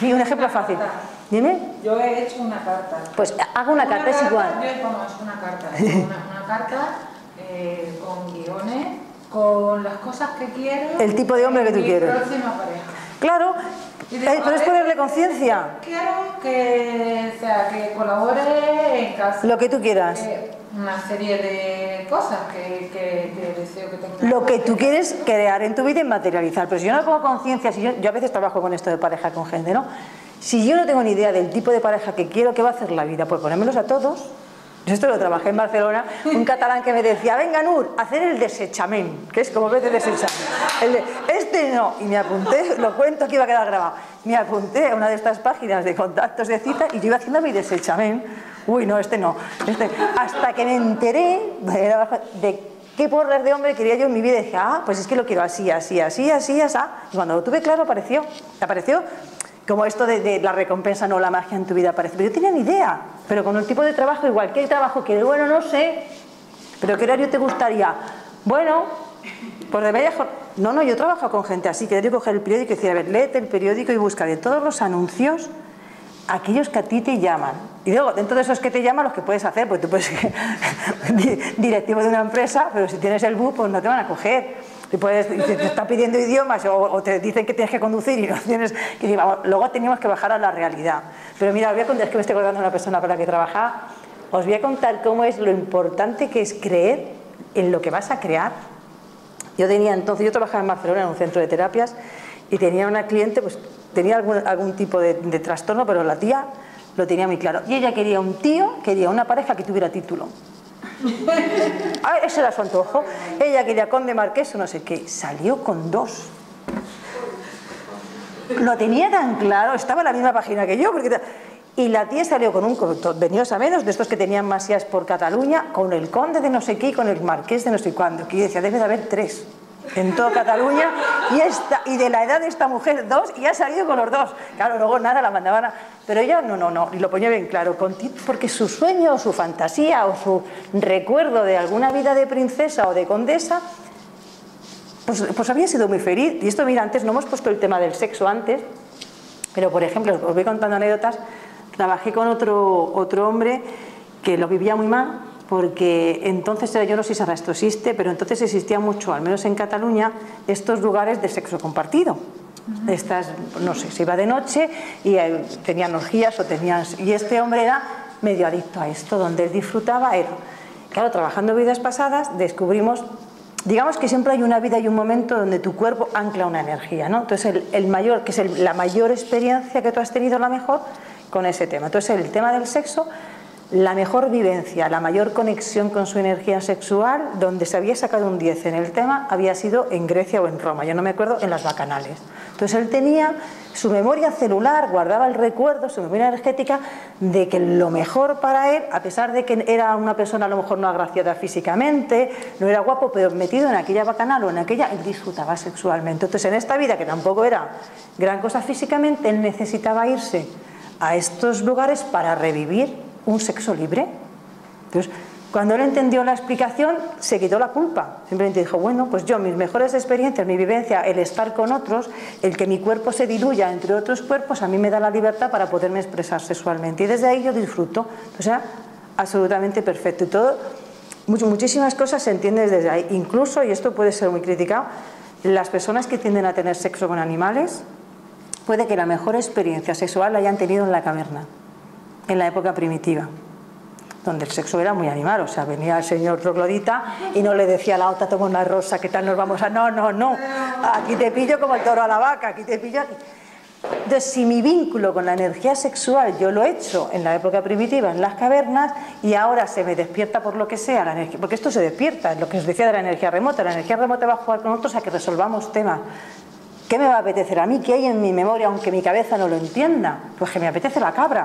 Sí, un ejemplo fácil. Dime. Yo he hecho una carta. Pues hago una carta, es igual. Bueno, es una carta. Es una carta con guiones, con las cosas que quiero. El tipo de hombre que tú quieres. Próxima pareja. Claro, Digo, pero es ponerle conciencia. Quiero que colabore en casa. Lo que tú quieras. Una serie de cosas que deseo que tenga. Lo que tú quieres crear en tu vida y materializar. Pero si yo no pongo conciencia, si yo a veces trabajo con esto de pareja con gente, ¿no? Si yo no tengo ni idea del tipo de pareja que quiero, ¿qué va a hacer la vida? Pues ponérmelos a todos. Yo esto lo trabajé en Barcelona, un catalán que me decía, venga Nur, hacer el desechament, que es como ves de desechament. Este no, y me apunté, lo cuento que iba a quedar grabado, me apunté a una de estas páginas de contactos de cita y yo iba haciendo mi desechament. Uy, no, este no. Hasta que me enteré de qué porras de hombre quería yo en mi vida y dije, pues es que lo quiero así, así, así, así, así. Y cuando lo tuve claro apareció como esto de la recompensa, no la magia en tu vida aparece. Pero yo tenía ni idea, pero con el tipo de trabajo igual, ¿qué trabajo quieres? Bueno, no sé, pero ¿qué horario te gustaría? Bueno, pues de media jornada. No, yo trabajo con gente así, que yo coger el periódico y decir, a ver, léete el periódico y busca de todos los anuncios aquellos que a ti te llaman. Y luego, dentro de esos que te llaman, los que puedes hacer, pues tú puedes ser directivo de una empresa, pero si tienes el BU, pues no te van a coger. Si te están pidiendo idiomas o te dicen que tienes que conducir y no tienes que decir, vamos, luego teníamos que bajar a la realidad. Pero mira, os voy a contar, es que me estoy acordando de una persona con la que trabajaba, os voy a contar cómo es lo importante que es creer en lo que vas a crear. Yo trabajaba en Barcelona en un centro de terapias y tenía una cliente, pues tenía algún tipo de trastorno, pero la tía lo tenía muy claro. Y ella quería un tío, quería una pareja que tuviera título. Ese era su antojo. Ella quería conde, marqués o no sé qué. Salió con 2. Lo tenía tan claro, estaba en la misma página que yo. Y la tía salió con venidos a menos, de estos que tenían masías por Cataluña, con el conde de no sé qué y con el marqués de no sé cuándo. Que yo decía, debe de haber 3 en toda Cataluña y de la edad de esta mujer 2 y ha salido con los 2. Claro, luego nada, la mandaban a... Pero ella no, y lo ponía bien claro, porque su sueño o su fantasía o su recuerdo de alguna vida de princesa o de condesa, pues había sido muy feliz. Y esto, mira, antes no hemos puesto el tema del sexo antes, pero por ejemplo, os voy contando anécdotas. Trabajé con otro hombre que lo vivía muy mal, porque entonces, yo no sé si ahora esto existe, pero entonces existía mucho, al menos en Cataluña, estos lugares de sexo compartido. No sé, se iba de noche y tenían orgías y este hombre era medio adicto a esto, donde él disfrutaba era, claro, trabajando vidas pasadas, descubrimos, digamos que siempre hay una vida y un momento donde tu cuerpo ancla una energía, ¿no? Entonces la mayor experiencia que tú has tenido, la mejor, con ese tema. Entonces el tema del sexo, la mejor vivencia, la mayor conexión con su energía sexual, donde se había sacado un 10 en el tema, había sido en Grecia o en Roma, yo no me acuerdo, en las bacanales. Entonces él tenía su memoria celular, guardaba el recuerdo, su memoria energética, de que lo mejor para él, a pesar de que era una persona a lo mejor no agraciada físicamente, no era guapo, pero metido en aquella bacanal o en aquella, él disfrutaba sexualmente. Entonces en esta vida, que tampoco era gran cosa físicamente, él necesitaba irse a estos lugares para revivir un sexo libre. Entonces, cuando él entendió la explicación, se quitó la culpa. Simplemente dijo, bueno, pues yo, mis mejores experiencias, mi vivencia, el estar con otros, el que mi cuerpo se diluya entre otros cuerpos, a mí me da la libertad para poderme expresar sexualmente. Y desde ahí yo disfruto. O sea, absolutamente perfecto. Y todo, muchísimas cosas se entienden desde ahí. Incluso, y esto puede ser muy criticado, las personas que tienden a tener sexo con animales, puede que la mejor experiencia sexual la hayan tenido en la caverna, en la época primitiva, donde el sexo era muy animal. O sea, venía el señor troglodita y no le decía a la otra, toma una rosa, ¿qué tal nos vamos a...? No, aquí te pillo como el toro a la vaca, aquí te pillo aquí. Entonces, si mi vínculo con la energía sexual yo lo he hecho en la época primitiva, en las cavernas, y ahora se me despierta por lo que sea, la energía, porque esto se despierta, lo que os decía de la energía remota va a jugar con nosotros a que resolvamos temas. ¿Qué me va a apetecer a mí? ¿Qué hay en mi memoria, aunque mi cabeza no lo entienda? Pues que me apetece la cabra.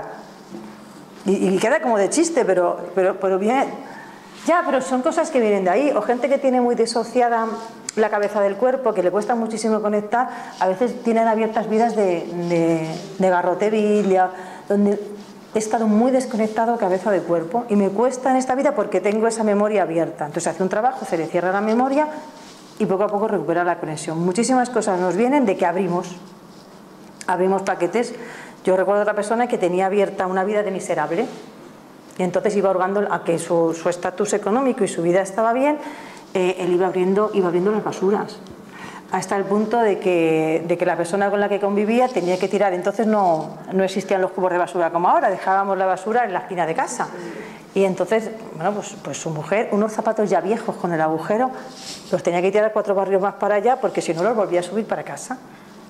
Y queda como de chiste, pero viene... Ya, pero son cosas que vienen de ahí. O gente que tiene muy disociada la cabeza del cuerpo, que le cuesta muchísimo conectar, a veces tienen abiertas vidas de garrote vil, donde he estado muy desconectado cabeza de cuerpo, y me cuesta en esta vida porque tengo esa memoria abierta. Entonces hace un trabajo, se le cierra la memoria y poco a poco recupera la conexión. Muchísimas cosas nos vienen de que abrimos paquetes Yo recuerdo a otra persona que tenía abierta una vida de miserable y entonces iba hurgando a que su estatus económico y su vida estaba bien, él iba abriendo las basuras, hasta el punto de que la persona con la que convivía tenía que tirar. Entonces no existían los cubos de basura como ahora, dejábamos la basura en la esquina de casa. Y entonces, bueno, pues su mujer, unos zapatos ya viejos con el agujero, los tenía que tirar 4 barrios más para allá porque si no los volvía a subir para casa.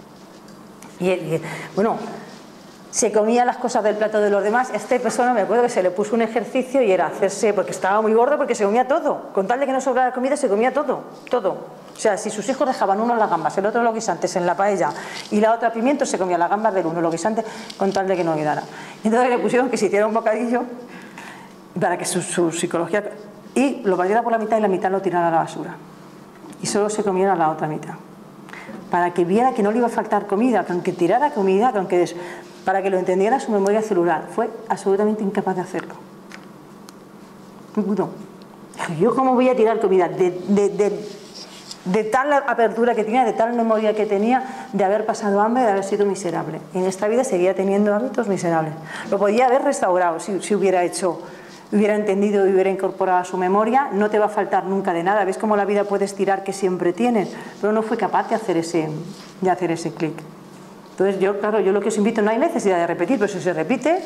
Y bueno, se comía las cosas del plato de los demás. Esta persona, me acuerdo que se le puso un ejercicio y era hacerse, porque estaba muy gordo, porque se comía todo. Con tal de que no sobrara comida, se comía todo, todo. O sea, si sus hijos dejaban uno las gambas, el otro los guisantes en la paella y la otra pimientos, se comía las gambas del uno, los guisantes, con tal de que no quedara. Entonces le pusieron que se hiciera un bocadillo para que su psicología... Y lo partiera por la mitad y la mitad lo tirara a la basura. Y solo se comiera la otra mitad. Para que viera que no le iba a faltar comida, que aunque tirara comida, para que lo entendiera su memoria celular. Fue absolutamente incapaz de hacerlo. No pudo. ¿Yo cómo voy a tirar comida? De tal apertura que tenía, de tal memoria que tenía, de haber pasado hambre, de haber sido miserable. Y en esta vida seguía teniendo hábitos miserables. Lo podía haber restaurado si hubiera entendido y hubiera incorporado a su memoria. No te va a faltar nunca de nada. ¿Ves cómo la vida puede estirar que siempre tienes? Pero no fue capaz de hacer ese clic. Entonces yo lo que os invito, no hay necesidad de repetir, pero si se repite,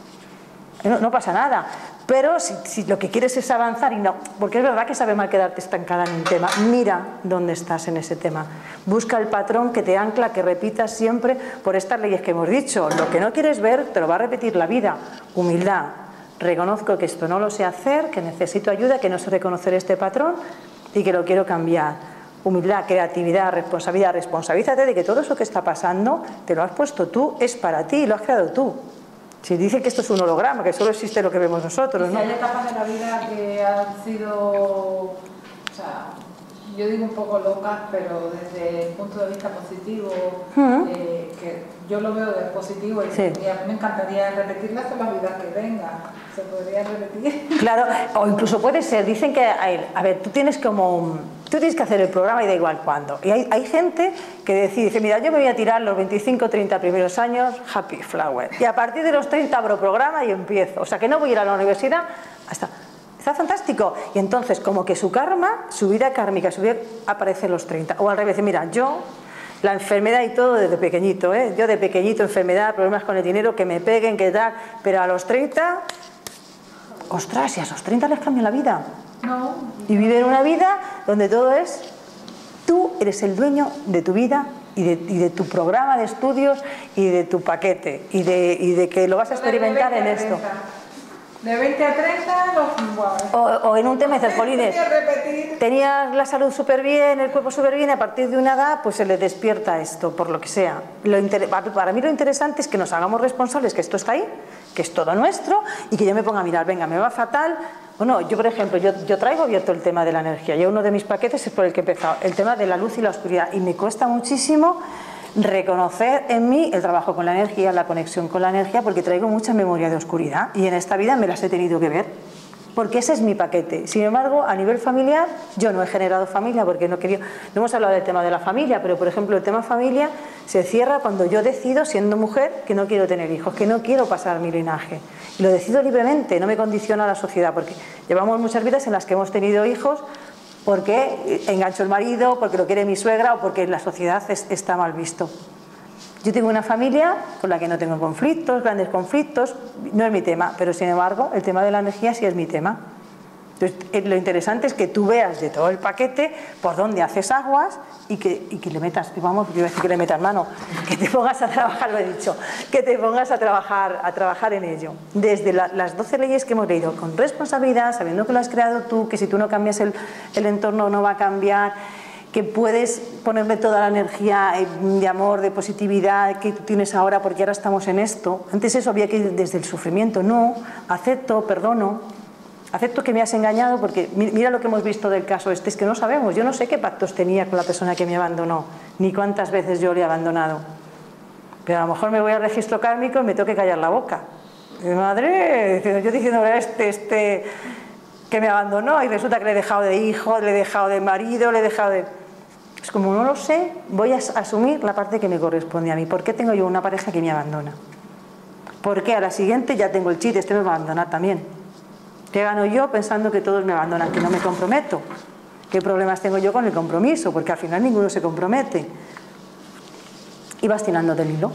no pasa nada. Pero si lo que quieres es avanzar, y no, porque es verdad que sabe mal quedarte estancada en un tema, mira dónde estás en ese tema. Busca el patrón que te ancla, que repitas siempre por estas leyes que hemos dicho. Lo que no quieres ver, te lo va a repetir la vida. Humildad. Reconozco que esto no lo sé hacer, que necesito ayuda, que no sé reconocer este patrón y que lo quiero cambiar. Humildad, creatividad, responsabilidad. Responsabilízate de que todo eso que está pasando te lo has puesto tú, es para ti, lo has creado tú. Si dicen que esto es un holograma, que solo existe lo que vemos nosotros, ¿no? Hay etapas de la vida que han sido, o sea, yo digo un poco locas, pero desde el punto de vista positivo, que yo lo veo de positivo y, sí. Y a mí me encantaría repetirlas en la vida que venga. ¿Se podría repetir? Claro, o incluso puede ser, dicen que, a ver, tú tienes que hacer el programa y da igual cuándo. Y hay gente que dice, mira, yo me voy a tirar los 25, 30 primeros años, happy flower. Y a partir de los 30 abro programa y empiezo. O sea, que no voy a ir a la universidad hasta... Está fantástico. Y entonces, como que su karma, su vida kármica, su vida aparece en los 30. O al revés, mira, yo... La enfermedad y todo desde pequeñito, yo de pequeñito, enfermedad, problemas con el dinero, que me peguen, que tal, pero a los 30, ostras, y a esos 30 les cambia la vida. No. Y viven una vida donde todo es, tú eres el dueño de tu vida y de tu programa de estudios y de tu paquete y de que lo vas a experimentar en esto. De 20 a 30, o en un tema de Polines, tenías la salud súper bien, el cuerpo súper bien, y a partir de una edad pues se le despierta esto, por lo que sea. Para mí lo interesante es que nos hagamos responsables, que esto está ahí, que es todo nuestro, y que yo me ponga a mirar, venga, me va fatal. Bueno, yo por ejemplo, yo traigo abierto el tema de la energía, yo uno de mis paquetes es por el que he empezado, el tema de la luz y la oscuridad, y me cuesta muchísimo reconocer en mí el trabajo con la energía, la conexión con la energía, porque traigo mucha memoria de oscuridad y en esta vida me las he tenido que ver, porque ese es mi paquete. Sin embargo, a nivel familiar, yo no he generado familia porque no hemos hablado del tema de la familia, pero por ejemplo el tema familia se cierra cuando yo decido, siendo mujer, que no quiero tener hijos, que no quiero pasar mi linaje. Y lo decido libremente, no me condiciona la sociedad, porque llevamos muchas vidas en las que hemos tenido hijos porque engancho el marido, porque lo quiere mi suegra o porque en la sociedad está mal visto. Yo tengo una familia con la que no tengo conflictos, grandes conflictos, no es mi tema, pero sin embargo el tema de la energía sí es mi tema. Entonces, lo interesante es que tú veas de todo el paquete por dónde haces aguas y que le metas, vamos, yo iba a decir que le metas mano, que te pongas a trabajar, lo he dicho, que te pongas a trabajar en ello. Desde las 12 leyes que hemos leído, con responsabilidad, sabiendo que lo has creado tú, que si tú no cambias el entorno no va a cambiar, que puedes ponerle toda la energía de amor, de positividad que tú tienes ahora, porque ahora estamos en esto. Antes eso había que ir desde el sufrimiento. No, acepto, perdono. Acepto que me has engañado porque mira lo que hemos visto del caso este, es que no sabemos, yo no sé qué pactos tenía con la persona que me abandonó, ni cuántas veces yo le he abandonado. Pero a lo mejor me voy al registro kármico y me tengo que callar la boca. Mi madre, yo diciéndole a este que me abandonó y resulta que le he dejado de hijo, le he dejado de marido, le he dejado de... Es como no lo sé, voy a asumir la parte que me corresponde a mí. ¿Por qué tengo yo una pareja que me abandona? Porque a la siguiente ya tengo el chip, este me va a abandonar también. ¿Qué gano yo pensando que todos me abandonan, que no me comprometo? ¿Qué problemas tengo yo con el compromiso? Porque al final ninguno se compromete. Y vas tirando del hilo.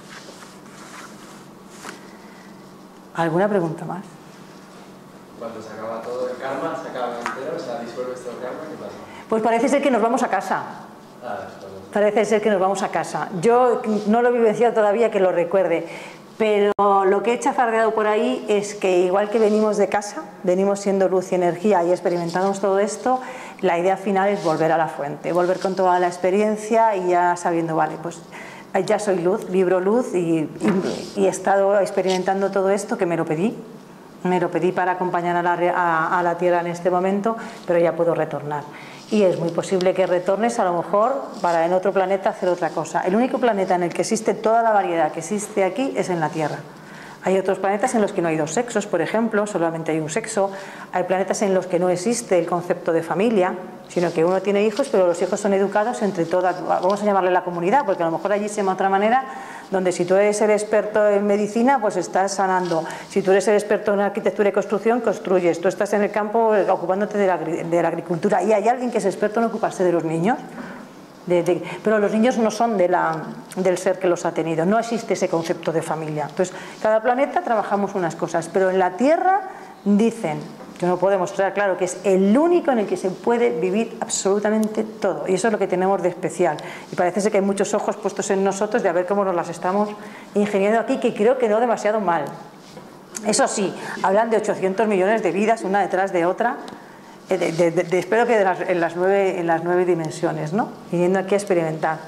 ¿Alguna pregunta más? Cuando se acaba todo el karma, se acaba entero, o sea, disuelves todo el karma, ¿qué pasa? Pues parece ser que nos vamos a casa. Parece ser que nos vamos a casa. Yo no lo he vivenciado todavía, que lo recuerde. Pero lo que he chafardeado por ahí es que igual que venimos de casa, venimos siendo luz y energía y experimentamos todo esto, la idea final es volver a la fuente, volver con toda la experiencia y ya sabiendo, vale, pues ya soy luz, vibro luz y he estado experimentando todo esto que me lo pedí para acompañar a la Tierra en este momento, pero ya puedo retornar. Y es muy posible que retornes a lo mejor para en otro planeta hacer otra cosa. El único planeta en el que existe toda la variedad que existe aquí es en la Tierra. Hay otros planetas en los que no hay dos sexos, por ejemplo, solamente hay un sexo. Hay planetas en los que no existe el concepto de familia, sino que uno tiene hijos, pero los hijos son educados entre todas, vamos a llamarle la comunidad, porque a lo mejor allí se llama de otra manera, donde si tú eres el experto en medicina, pues estás sanando. Si tú eres el experto en arquitectura y construcción, construyes. Tú estás en el campo ocupándote de la agricultura. Y hay alguien que es experto en ocuparse de los niños. Pero los niños no son del ser que los ha tenido. No existe ese concepto de familia. Entonces, cada planeta trabajamos unas cosas. Pero en la Tierra dicen, que no puedo demostrar, claro, que es el único en el que se puede vivir absolutamente todo. Y eso es lo que tenemos de especial. Y parece ser que hay muchos ojos puestos en nosotros de a ver cómo nos las estamos ingeniando aquí, que creo que no demasiado mal. Eso sí, hablan de 800 millones de vidas, una detrás de otra, espero que en las nueve dimensiones, ¿no? Viniendo aquí a experimentar.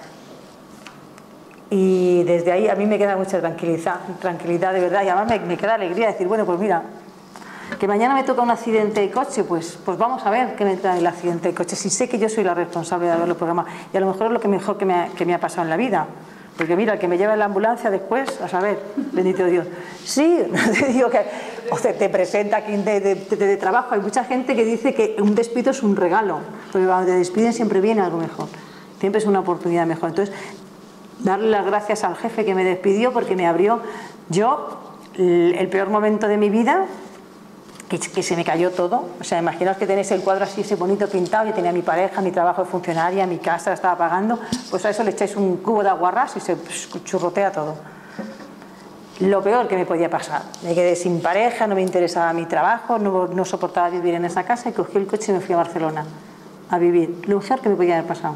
Y desde ahí a mí me queda mucha tranquilidad de verdad, y además me queda alegría de decir, bueno, pues mira, que mañana me toca un accidente de coche, pues vamos a ver qué me trae el accidente de coche, si sé que yo soy la responsable de haberlo programado, y a lo mejor es lo que mejor que me ha pasado en la vida, porque mira, el que me lleva en la ambulancia después, a saber, bendito Dios, sí, te digo que o sea, te presenta aquí de trabajo, hay mucha gente que dice que un despido es un regalo, porque cuando te despiden siempre viene algo mejor, siempre es una oportunidad mejor. Entonces, darle las gracias al jefe que me despidió porque me abrió el peor momento de mi vida, que se me cayó todo. O sea, imaginaos que tenéis el cuadro así, ese bonito pintado, yo tenía mi pareja, mi trabajo de funcionaria, mi casa, la estaba pagando, pues a eso le echáis un cubo de aguarrás y se churrotea todo. Lo peor que me podía pasar, me quedé sin pareja, no me interesaba mi trabajo, no soportaba vivir en esa casa y cogí el coche y me fui a Barcelona a vivir. Lo mejor que me podía haber pasado.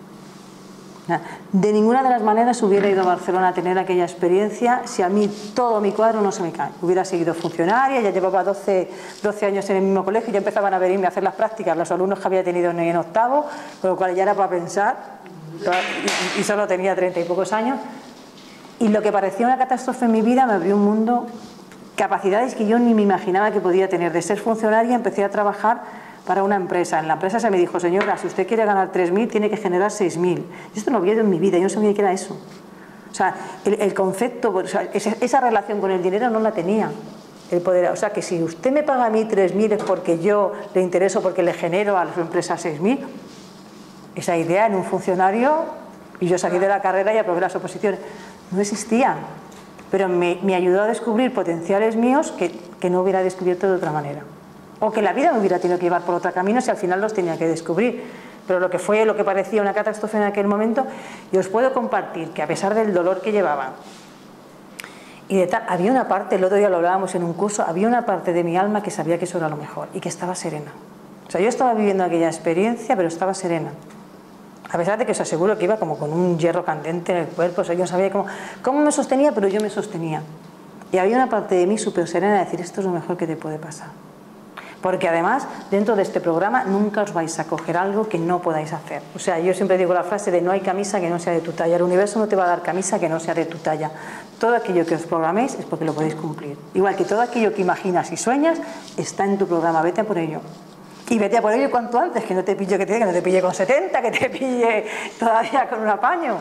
De ninguna de las maneras hubiera ido a Barcelona a tener aquella experiencia si a mí todo mi cuadro no se me cae. Hubiera seguido funcionaria, ya llevaba 12 años en el mismo colegio, ya empezaban a venirme a hacer las prácticas los alumnos que había tenido en octavo, con lo cual ya era para pensar, y solo tenía 30 y pocos años. Y lo que parecía una catástrofe en mi vida me abrió un mundo, capacidades que yo ni me imaginaba que podía tener. De ser funcionaria empecé a trabajar para una empresa. En la empresa se me dijo, señora, si usted quiere ganar 3.000, tiene que generar 6.000. Esto no había ido en mi vida, yo no sabía qué era eso. O sea, el concepto, o sea, esa relación con el dinero no la tenía. El poder, o sea, que si usted me paga a mí 3.000 es porque yo le intereso, porque le genero a la empresa 6.000. Esa idea en un funcionario, y yo salí de la carrera y aprobé las oposiciones, no existía. Pero me ayudó a descubrir potenciales míos que no hubiera descubierto de otra manera. O que la vida me hubiera tenido que llevar por otro camino si al final los tenía que descubrir. Pero lo que parecía una catástrofe en aquel momento, y os puedo compartir que a pesar del dolor que llevaba, y de tal, había una parte, el otro día lo hablábamos en un curso, había una parte de mi alma que sabía que eso era lo mejor y que estaba serena. O sea, yo estaba viviendo aquella experiencia, pero estaba serena. A pesar de que os aseguro que iba como con un hierro candente en el cuerpo, o sea, yo no sabía cómo me sostenía, pero yo me sostenía. Y había una parte de mí súper serena de decir, esto es lo mejor que te puede pasar. Porque además, dentro de este programa, nunca os vais a coger algo que no podáis hacer. O sea, yo siempre digo la frase de no hay camisa que no sea de tu talla. El universo no te va a dar camisa que no sea de tu talla. Todo aquello que os programéis es porque lo podéis cumplir. Igual que todo aquello que imaginas y sueñas está en tu programa. Vete a por ello. Y vete a por ello cuanto antes, que no te pille que no te pille con 70, que te pille todavía con un apaño.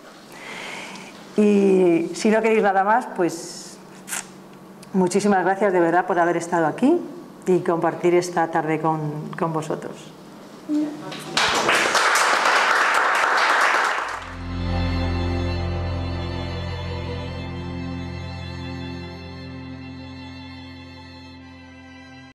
Y si no queréis nada más, pues muchísimas gracias de verdad por haber estado aquí y compartir esta tarde con vosotros.